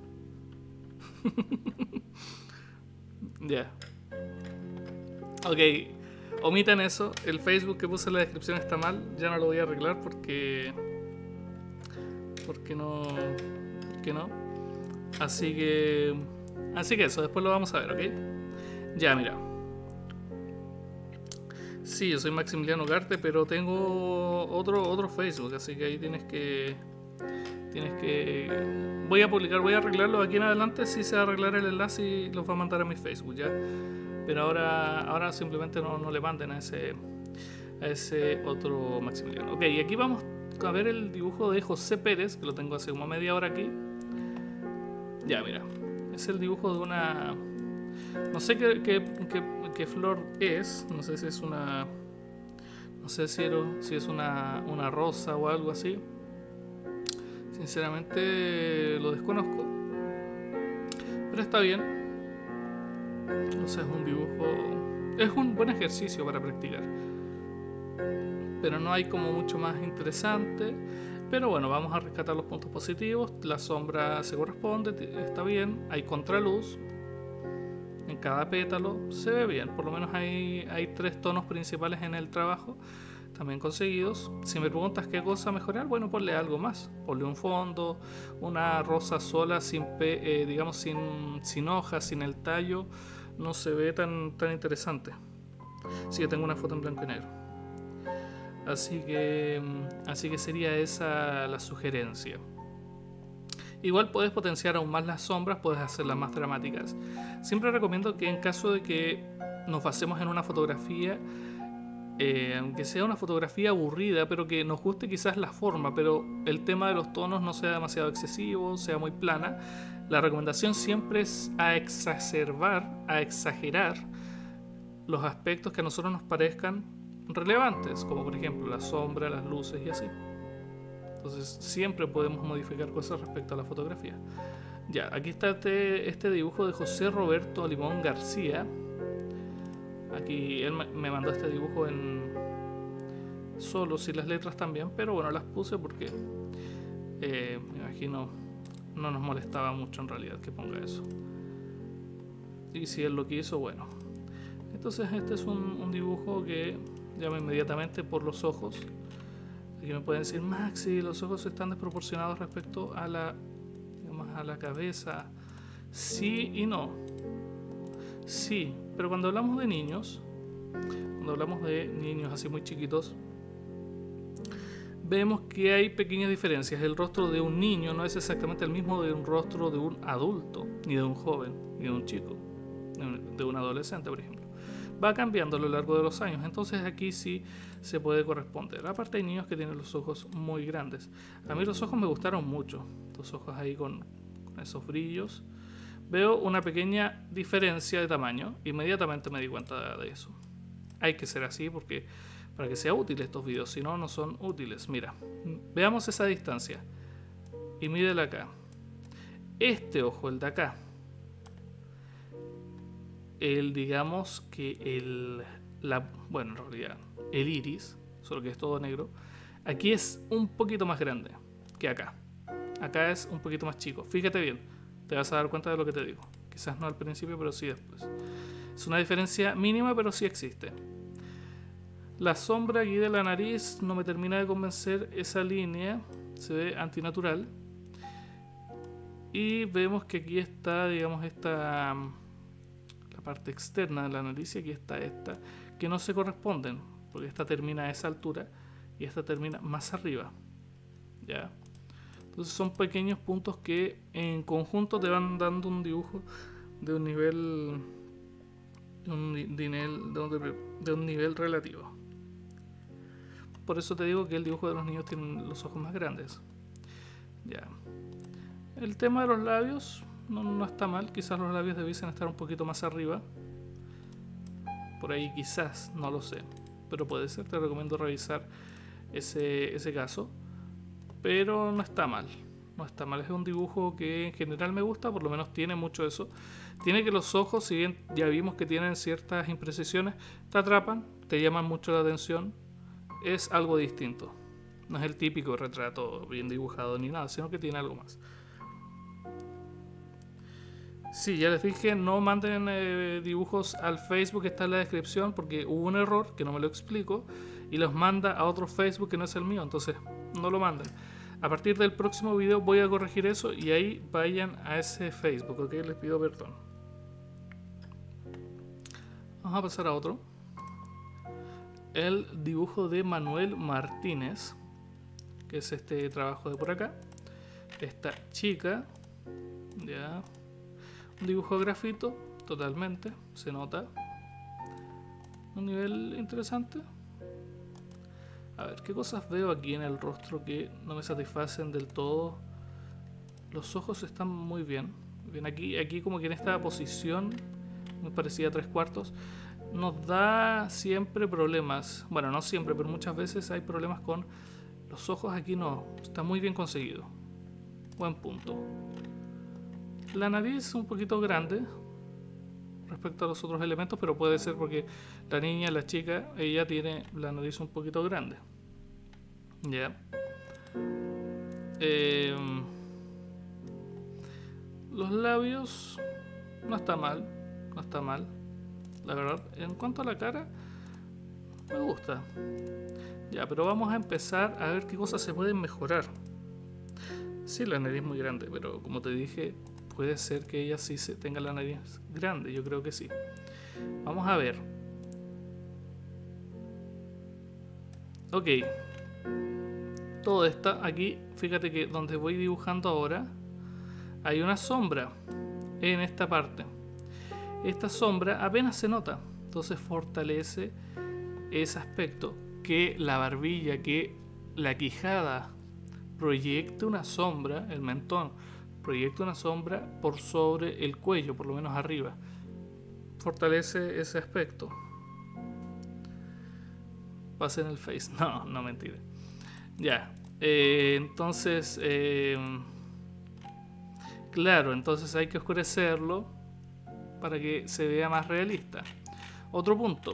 Ya. Ok. Omitan eso. El Facebook que puse en la descripción está mal. Ya no lo voy a arreglar porque no. Así que eso. Después lo vamos a ver, ¿ok? Ya, mira. Sí, yo soy Maximiliano Ugarte, pero tengo otro Facebook, así que ahí tienes que voy a arreglarlo aquí en adelante. Si se va a arreglar el enlace y los va a mandar a mi Facebook, ya. Pero ahora simplemente no le manden a ese otro Maximiliano. Ok, y aquí vamos a ver el dibujo de José Pérez, que lo tengo hace como media hora aquí. Ya, mira, es el dibujo de una... No sé qué flor es. No sé si es una... No sé si es una rosa o algo así. Sinceramente lo desconozco. Pero está bien. Entonces es un dibujo... Es un buen ejercicio para practicar. Pero no hay como mucho más interesante. Pero bueno, vamos a rescatar los puntos positivos. La sombra se corresponde, está bien. Hay contraluz en cada pétalo, se ve bien. Por lo menos hay 3 tonos principales en el trabajo, también conseguidos. Si me preguntas qué cosa mejorar, bueno, ponle algo más. Ponle un fondo, una rosa sola, digamos sin hojas, sin el tallo. No se ve tan interesante. Sí, yo tengo una foto en blanco y negro. Así que sería esa la sugerencia. Igual puedes potenciar aún más las sombras, puedes hacerlas más dramáticas. Siempre recomiendo que en caso de que nos basemos en una fotografía, aunque sea una fotografía aburrida, pero que nos guste quizás la forma, pero el tema de los tonos no sea demasiado excesivo, sea muy plana, la recomendación siempre es a exagerar los aspectos que a nosotros nos parezcan relevantes, como por ejemplo la sombra, las luces y así. Entonces siempre podemos modificar cosas respecto a la fotografía. Ya, aquí está este dibujo de José Roberto Limón García. Aquí él me mandó este dibujo en solo, sin las letras también, pero bueno, las puse porque me imagino no nos molestaba mucho en realidad que ponga eso. Y si él lo quiso, bueno. Entonces este es un dibujo que llama inmediatamente por los ojos. Aquí me pueden decir, Maxi, los ojos están desproporcionados respecto a la cabeza. Sí y no. Sí, pero cuando hablamos de niños así muy chiquitos, vemos que hay pequeñas diferencias. El rostro de un niño no es exactamente el mismo de un rostro de un adulto, ni de un joven, ni de un chico, de un adolescente, por ejemplo. Va cambiando a lo largo de los años, entonces aquí sí se puede corresponder. Aparte hay niños que tienen los ojos muy grandes. A mí los ojos me gustaron mucho, los ojos ahí con esos brillos. Veo una pequeña diferencia de tamaño, inmediatamente me di cuenta de eso. Hay que ser así porque para que sea útil estos videos, si no, no son útiles. Mira, veamos esa distancia y mídela acá. Este ojo, el de acá, digamos que bueno, en realidad el iris, solo que es todo negro, aquí es un poquito más grande que acá. Acá es un poquito más chico. Fíjate bien, te vas a dar cuenta de lo que te digo. Quizás no al principio, pero sí después. Es una diferencia mínima, pero sí existe. La sombra aquí de la nariz no me termina de convencer. Esa línea se ve antinatural. Y vemos que aquí está, digamos, la parte externa de la nariz, y aquí está esta, que no se corresponden, porque esta termina a esa altura y esta termina más arriba. ¿Ya? Entonces son pequeños puntos que en conjunto te van dando un dibujo de un nivel relativo. Por eso te digo que el dibujo de los niños tiene los ojos más grandes. Ya. El tema de los labios no está mal. Quizás los labios debiesen estar un poquito más arriba. Por ahí quizás, no lo sé. Pero puede ser, te recomiendo revisar ese caso. Pero no está mal. No está mal, es un dibujo que en general me gusta, por lo menos tiene mucho eso. Tiene que los ojos, si bien ya vimos que tienen ciertas imprecisiones, te atrapan, te llaman mucho la atención. Es algo distinto. No es el típico retrato bien dibujado ni nada, sino que tiene algo más. Sí, ya les dije, no manden dibujos al Facebook que está en la descripción, porque hubo un error que no me lo explico y los manda a otro Facebook que no es el mío, entonces no lo manden. A partir del próximo video voy a corregir eso y ahí vayan a ese Facebook, ok, les pido perdón. Vamos a pasar a otro. El dibujo de Manuel Martínez, que es este trabajo de por acá. Esta chica, ya, un dibujo de grafito, totalmente, se nota. Un nivel interesante. A ver, ¿qué cosas veo aquí en el rostro que no me satisfacen del todo? Los ojos están muy bien. Bien, aquí como que en esta posición, muy parecida a 3/4, nos da siempre problemas. Bueno, no siempre, pero muchas veces hay problemas con los ojos. Aquí no, está muy bien conseguido. Buen punto. La nariz un poquito grande respecto a los otros elementos, pero puede ser porque la niña, la chica, ella tiene la nariz un poquito grande. Ya. Los labios no está mal, no está mal. La verdad, en cuanto a la cara, me gusta. Ya, pero vamos a empezar a ver qué cosas se pueden mejorar. Sí, la nariz es muy grande, pero como te dije, puede ser que ella sí tenga la nariz grande. Yo creo que sí. Vamos a ver. Ok. Todo está aquí. Fíjate que donde voy dibujando ahora hay una sombra en esta parte. Esta sombra apenas se nota, entonces fortalece ese aspecto, que la barbilla, que la quijada proyecte una sombra, el mentón proyecta una sombra por sobre el cuello, por lo menos arriba. Fortalece ese aspecto. Pasen el face. No, mentira. Ya. Entonces, claro, entonces hay que oscurecerlo para que se vea más realista. Otro punto.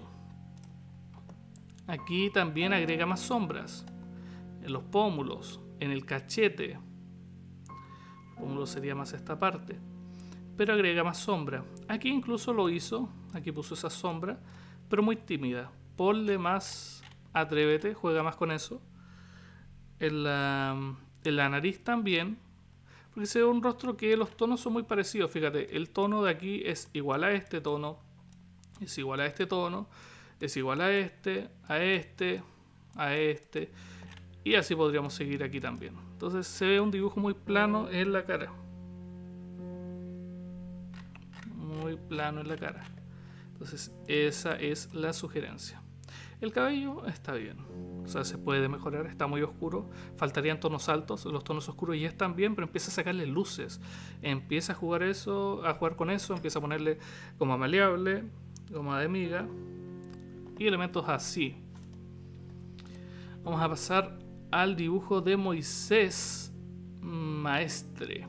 Aquí también agrega más sombras. En los pómulos, en el cachete. El pómulo sería más esta parte. Pero agrega más sombra. Aquí incluso lo hizo. Aquí puso esa sombra. Pero muy tímida. Ponle más, atrévete, juega más con eso. En la nariz también. Porque se ve un rostro que los tonos son muy parecidos. Fíjate, el tono de aquí es igual a este tono. Es igual a este tono. Es igual a este, a este, a este. Y así podríamos seguir aquí también. Entonces se ve un dibujo muy plano en la cara. Muy plano en la cara. Entonces esa es la sugerencia. El cabello está bien. O sea, se puede mejorar, está muy oscuro. Faltarían tonos altos, los tonos oscuros ya están bien, pero empieza a sacarle luces. Empieza a jugar con eso, empieza a ponerle goma maleable, goma de miga y elementos así. Vamos a pasar al dibujo de Moisés Maestre.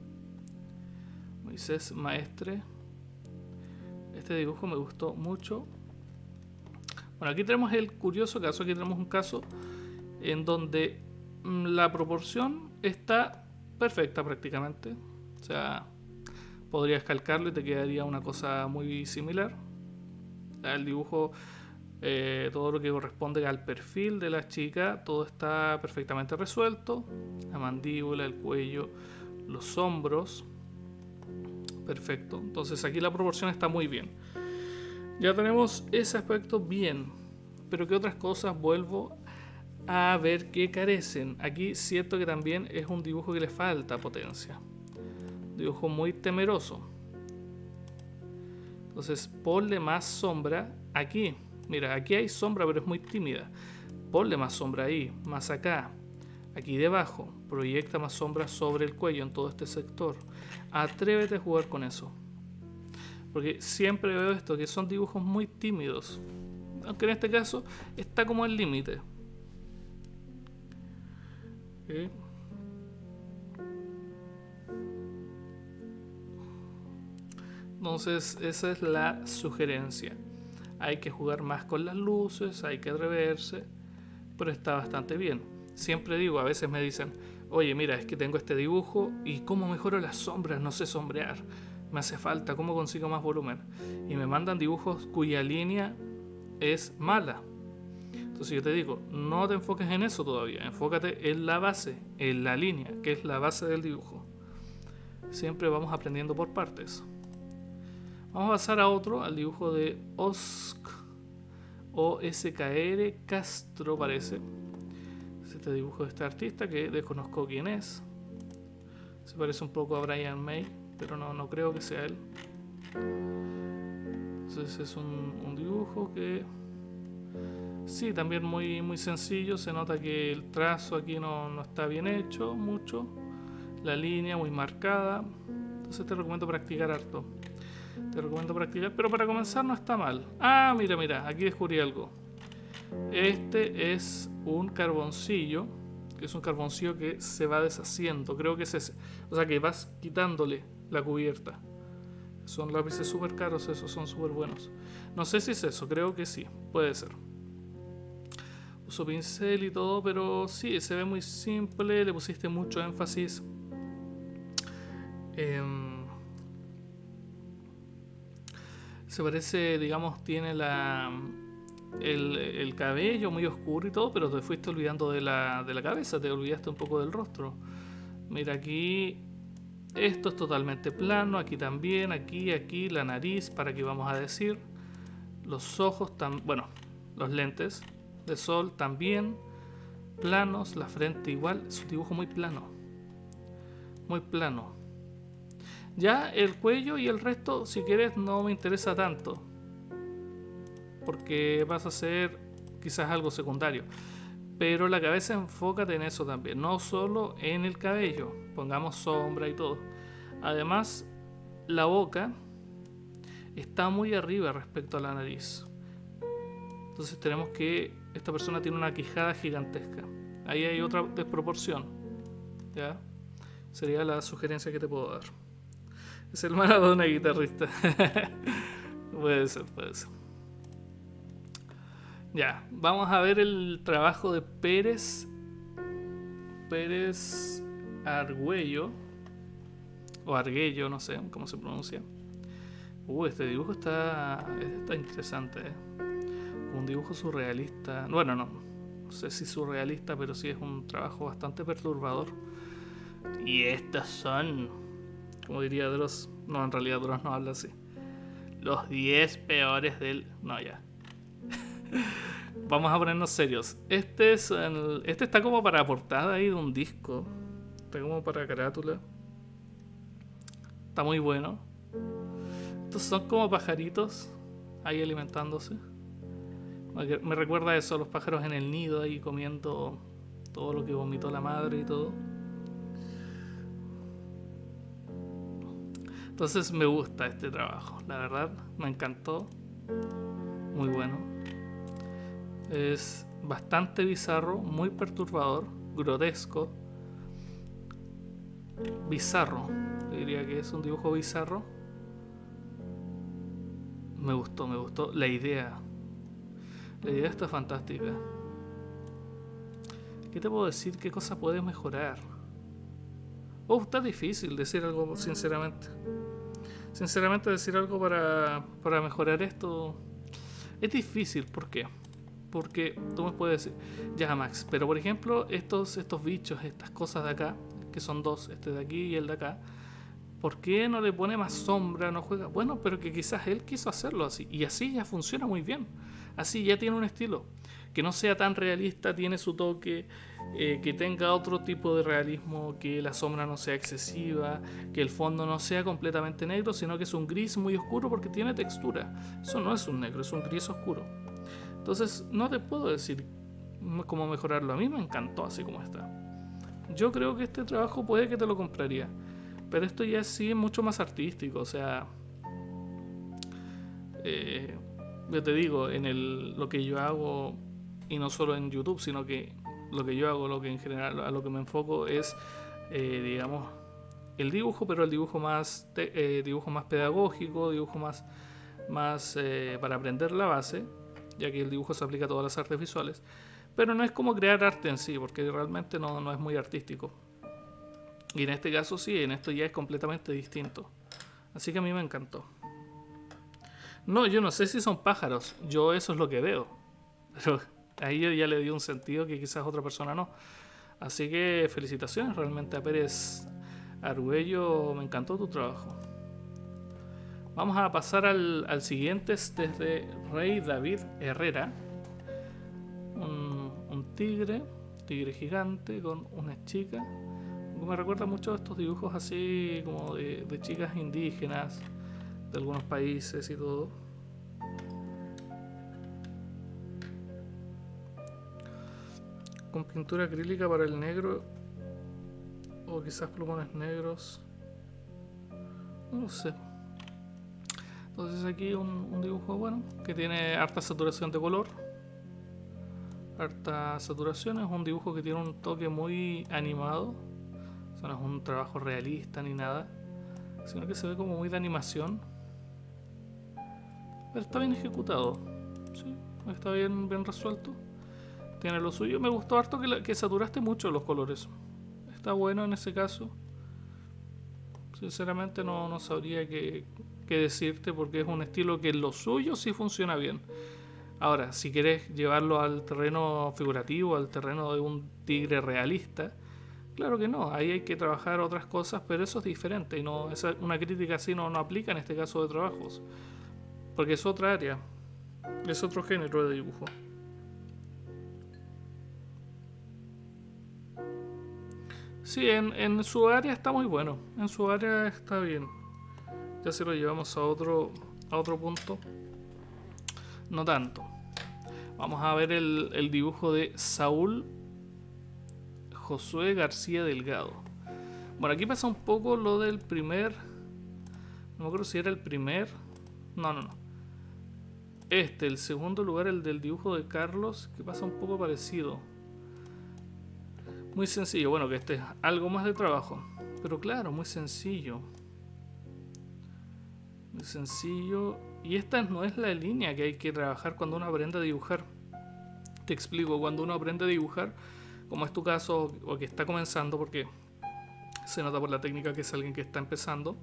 Moisés Maestre. Este dibujo me gustó mucho. Bueno, aquí tenemos el curioso caso. Aquí tenemos un caso en donde la proporción está perfecta prácticamente. O sea, podrías calcarlo y te quedaría una cosa muy similar. El dibujo, todo lo que corresponde al perfil de la chica, todo está perfectamente resuelto. La mandíbula, el cuello, los hombros. Perfecto. Entonces aquí la proporción está muy bien. Ya tenemos ese aspecto bien. Pero ¿qué otras cosas vuelvo a ver que carecen? Aquí siento que también es un dibujo que le falta potencia. Un dibujo muy temeroso. Entonces ponle más sombra aquí. Mira, aquí hay sombra, pero es muy tímida. Ponle más sombra ahí, más acá. Aquí debajo, proyecta más sombra sobre el cuello en todo este sector. Atrévete a jugar con eso. Porque siempre veo esto, que son dibujos muy tímidos. Aunque en este caso está como al límite. ¿Okay? Entonces esa es la sugerencia. Hay que jugar más con las luces, hay que atreverse, pero está bastante bien. Siempre digo, a veces me dicen, oye, mira, es que tengo este dibujo y cómo mejoro las sombras, no sé sombrear, me hace falta, cómo consigo más volumen. Y me mandan dibujos cuya línea es mala. Entonces yo te digo, no te enfoques en eso todavía, enfócate en la base, en la línea, que es la base del dibujo. Siempre vamos aprendiendo por partes. Vamos a pasar a otro, al dibujo de OSKR Castro, parece. Es este dibujo de este artista que desconozco quién es. Se parece un poco a Brian May, pero no creo que sea él. Entonces es un dibujo que sí, también muy sencillo. Se nota que el trazo aquí no está bien hecho mucho. La línea muy marcada. Entonces te recomiendo practicar harto. Te recomiendo practicar, pero para comenzar no está mal. Ah, mira, aquí descubrí algo. Este es un carboncillo, que es un carboncillo que se va deshaciendo. Creo que es ese. O sea que vas quitándole la cubierta. Son lápices súper caros, esos son súper buenos. No sé si es eso, creo que sí, puede ser. Uso pincel y todo, pero sí, se ve muy simple, le pusiste mucho énfasis. Se parece, digamos, tiene el cabello muy oscuro y todo, pero te fuiste olvidando de la cabeza, te olvidaste un poco del rostro. Mira aquí, esto es totalmente plano, aquí también, aquí, la nariz, ¿para qué vamos a decir? Los ojos, bueno, los lentes de sol también planos, la frente igual, es un dibujo muy plano. Muy plano. Ya el cuello y el resto, si quieres, no me interesa tanto. Porque vas a hacer quizás algo secundario. Pero la cabeza, enfócate en eso también. No solo en el cabello. Pongamos sombra y todo. Además, la boca está muy arriba respecto a la nariz. Entonces tenemos que esta persona tiene una quijada gigantesca. Ahí hay otra desproporción. ¿Ya? Sería la sugerencia que te puedo dar. Es el Maradona guitarrista. Puede ser. Ya, vamos a ver el trabajo de Pérez Argüello. O Arguello, no sé cómo se pronuncia. Este dibujo está interesante. Un dibujo surrealista. Bueno, no sé si surrealista, pero sí es un trabajo bastante perturbador. Y estas son, como diría Dross, no, en realidad Dross no habla así, los 10 peores del... No, ya. vamos a ponernos serios. Este está como para portada ahí de un disco. Está como para carátula. Está muy bueno. Estos son como pajaritos ahí alimentándose. Me recuerda a eso, los pájaros en el nido ahí comiendo todo lo que vomitó la madre y todo. Entonces me gusta este trabajo, la verdad, me encantó. Muy bueno. Es bastante bizarro, muy perturbador, grotesco. Bizarro, yo diría que es un dibujo bizarro. Me gustó la idea. La idea está fantástica. ¿Qué te puedo decir? ¿Qué cosa puedes mejorar? Está difícil decir algo, sinceramente. Sinceramente, decir algo para mejorar esto es difícil. ¿Por qué? Porque tú me puedes decir, ya Max, pero por ejemplo, estos bichos, estas cosas de acá, que son dos, este de aquí y el de acá, ¿por qué no le pone más sombra? No juega. Bueno, pero que quizás él quiso hacerlo así. Y así ya funciona muy bien. Así ya tiene un estilo. Que no sea tan realista, tiene su toque. Que tenga otro tipo de realismo. Que la sombra no sea excesiva. Que el fondo no sea completamente negro, sino que es un gris muy oscuro porque tiene textura. Eso no es un negro, es un gris oscuro. Entonces no te puedo decir cómo mejorarlo. A mí me encantó así como está. Yo creo que este trabajo puede que te lo compraría. Pero esto ya sí es mucho más artístico, o sea, yo te digo, lo que yo hago, y no solo en YouTube, sino que lo que yo hago, lo que en general a lo que me enfoco es, digamos, el dibujo, pero el dibujo más pedagógico, dibujo más para aprender la base, ya que el dibujo se aplica a todas las artes visuales, pero no es como crear arte en sí, porque realmente no es muy artístico. Y en este caso sí, en esto ya es completamente distinto. Así que a mí me encantó. No, yo no sé si son pájaros. Yo eso es lo que veo. Pero ahí yo ya le di un sentido que quizás otra persona no. Así que felicitaciones realmente a Pérez Arguello. Me encantó tu trabajo. Vamos a pasar al siguiente. Es desde Rey David Herrera. Un tigre gigante con una chica. Me recuerda mucho a estos dibujos así como de chicas indígenas de algunos países y todo. Con pintura acrílica para el negro o quizás plumones negros. No lo sé. Entonces aquí un dibujo bueno que tiene harta saturación de color. Harta saturación, es un dibujo que tiene un toque muy animado. No es un trabajo realista ni nada, sino que se ve como muy de animación, pero está bien ejecutado, sí, está bien resuelto, tiene lo suyo. Me gustó harto que saturaste mucho los colores, está bueno en ese caso. Sinceramente no sabría qué decirte, porque es un estilo que en lo suyo sí funciona bien. Ahora, si quieres llevarlo al terreno figurativo, al terreno de un tigre realista, claro que no, ahí hay que trabajar otras cosas, pero eso es diferente y una crítica así no aplica en este caso de trabajos, porque es otra área, es otro género de dibujo. Sí, en su área está muy bueno, en su área está bien. Ya si lo llevamos a otro punto, no tanto. Vamos a ver el dibujo de Saúl Josué García Delgado. Bueno, aquí pasa un poco lo del primer. No me acuerdo si era el primer. No. El segundo lugar, el del dibujo de Carlos, que pasa un poco parecido. Muy sencillo. Bueno, que este es algo más de trabajo. Pero claro, muy sencillo. Muy sencillo. Y esta no es la línea que hay que trabajar cuando uno aprende a dibujar. Te explico, cuando uno aprende a dibujar, como es tu caso, o que está comenzando, porque se nota por la técnica que es alguien que está empezando,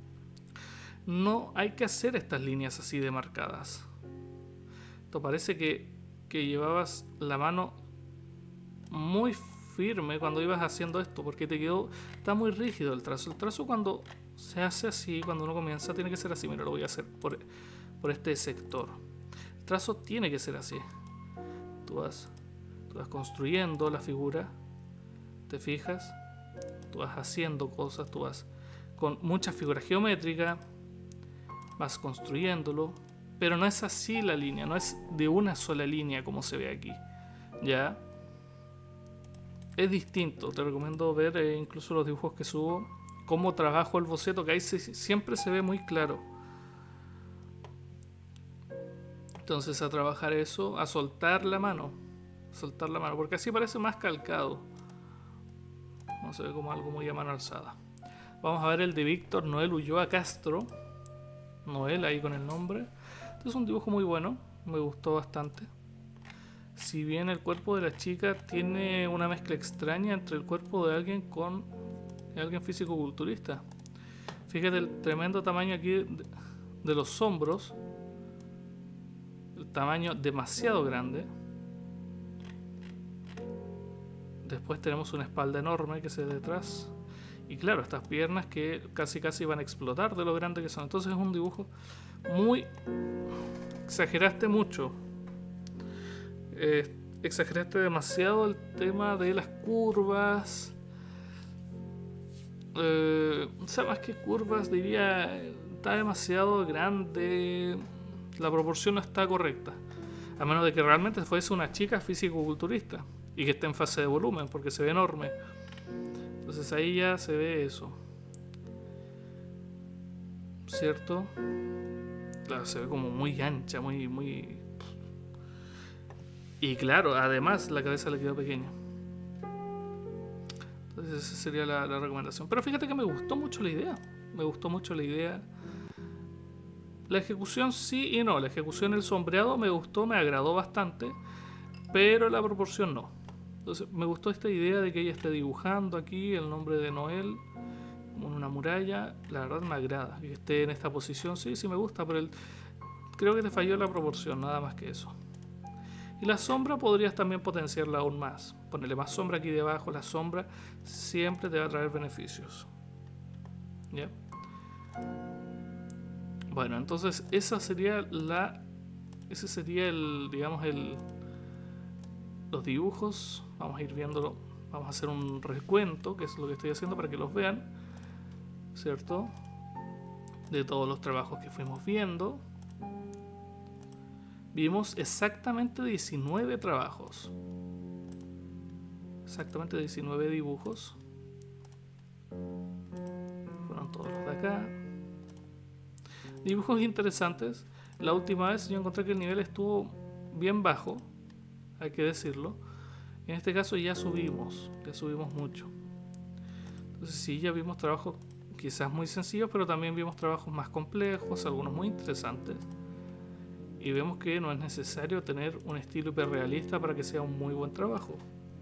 no hay que hacer estas líneas así demarcadas. Esto parece que llevabas la mano muy firme cuando ibas haciendo esto, porque está muy rígido el trazo. El trazo cuando se hace así, cuando uno comienza, tiene que ser así. Mira, lo voy a hacer por este sector. El trazo tiene que ser así. tú vas construyendo la figura, te fijas, tú vas haciendo cosas, tú vas con muchas figuras geométricas, vas construyéndolo, pero no es así la línea, no es de una sola línea como se ve aquí, ¿ya? Es distinto, te recomiendo ver incluso los dibujos que subo, cómo trabajo el boceto, que ahí siempre se ve muy claro. Entonces a trabajar eso, a soltar la mano, porque así parece más calcado. No se ve como algo muy a mano alzada. Vamos a ver el de Víctor Noel Ulloa Castro. Noel ahí con el nombre. Este es un dibujo muy bueno, me gustó bastante. Si bien el cuerpo de la chica tiene una mezcla extraña entre el cuerpo de alguien con alguien físico-culturista. Fíjate el tremendo tamaño aquí de los hombros. El tamaño demasiado grande. Después tenemos una espalda enorme que se ve detrás. Y claro, estas piernas que casi van a explotar de lo grande que son. Entonces es un dibujo muy... Exageraste mucho. Exageraste demasiado el tema de las curvas. O sea, más que curvas, diría, está demasiado grande. La proporción no está correcta. A menos de que realmente fuese una chica físico-culturista y que esté en fase de volumen, porque se ve enorme. Entonces ahí ya se ve eso, ¿cierto? Claro, se ve como muy ancha, muy... Y claro, además la cabeza le quedó pequeña. Entonces esa sería la recomendación. Pero fíjate que me gustó mucho la idea. La ejecución sí y no. La ejecución, el sombreado me gustó, me agradó bastante. Pero la proporción no. Entonces me gustó esta idea de que ella esté dibujando aquí el nombre de Noel como en una muralla. La verdad me agrada. Que esté en esta posición, sí me gusta. Pero creo que te falló la proporción, nada más que eso. Y la sombra podrías también potenciarla aún más. Ponerle más sombra aquí debajo. La sombra siempre te va a traer beneficios. ¿Ya? Bueno, entonces ese sería el, digamos, los dibujos. Vamos a ir viéndolo. Vamos a hacer un recuento, que es lo que estoy haciendo para que los vean, ¿cierto? De todos los trabajos que fuimos viendo. Vimos exactamente 19 trabajos. Exactamente 19 dibujos. Fueron todos los de acá. Dibujos interesantes. La última vez yo encontré que el nivel estuvo bien bajo, hay que decirlo. En este caso ya subimos mucho. Entonces sí, ya vimos trabajos quizás muy sencillos, pero también vimos trabajos más complejos, algunos muy interesantes. Y vemos que no es necesario tener un estilo hiperrealista para que sea un muy buen trabajo.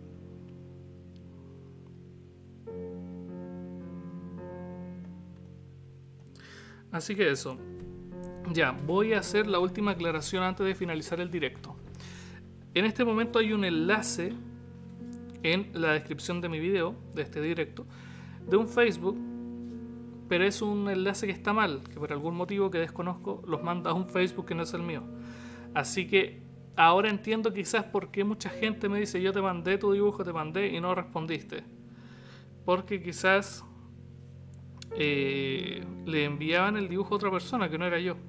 Así que eso. Ya, voy a hacer la última aclaración antes de finalizar el directo. En este momento hay un enlace en la descripción de mi video, de este directo, de un Facebook, pero es un enlace que está mal, que por algún motivo que desconozco los manda a un Facebook que no es el mío. Así que ahora entiendo quizás por qué mucha gente me dice: yo te mandé tu dibujo, te mandé y no respondiste. Porque quizás le enviaban el dibujo a otra persona que no era yo.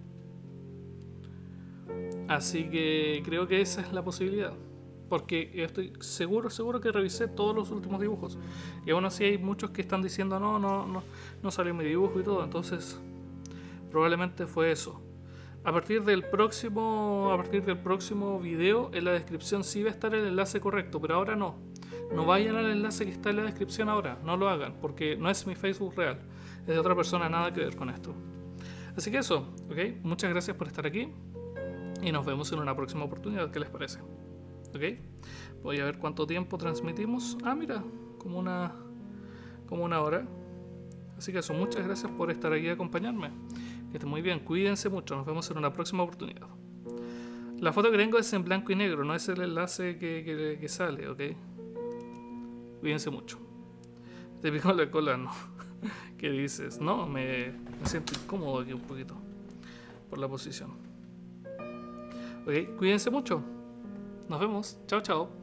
Así que creo que esa es la posibilidad. Porque estoy seguro que revisé todos los últimos dibujos. Y aún así hay muchos que están diciendo no salió mi dibujo y todo. Entonces probablemente fue eso. A partir del próximo video, en la descripción sí va a estar el enlace correcto, pero ahora no. No vayan al enlace que está en la descripción ahora. No lo hagan, porque no es mi Facebook real. Es de otra persona, nada que ver con esto. Así que eso, ¿ok? Muchas gracias por estar aquí. Y nos vemos en una próxima oportunidad. ¿Qué les parece? ¿Ok? Voy a ver cuánto tiempo transmitimos. Ah, mira, como una hora. Así que eso, muchas gracias por estar aquí y acompañarme. Que estén muy bien, cuídense mucho. Nos vemos en una próxima oportunidad. La foto que tengo es en blanco y negro, no es el enlace que sale, ¿ok? Cuídense mucho. Te pico la cola, ¿no? ¿Qué dices? No, me siento incómodo aquí un poquito por la posición. Ok, cuídense mucho. Nos vemos. Chao, chao.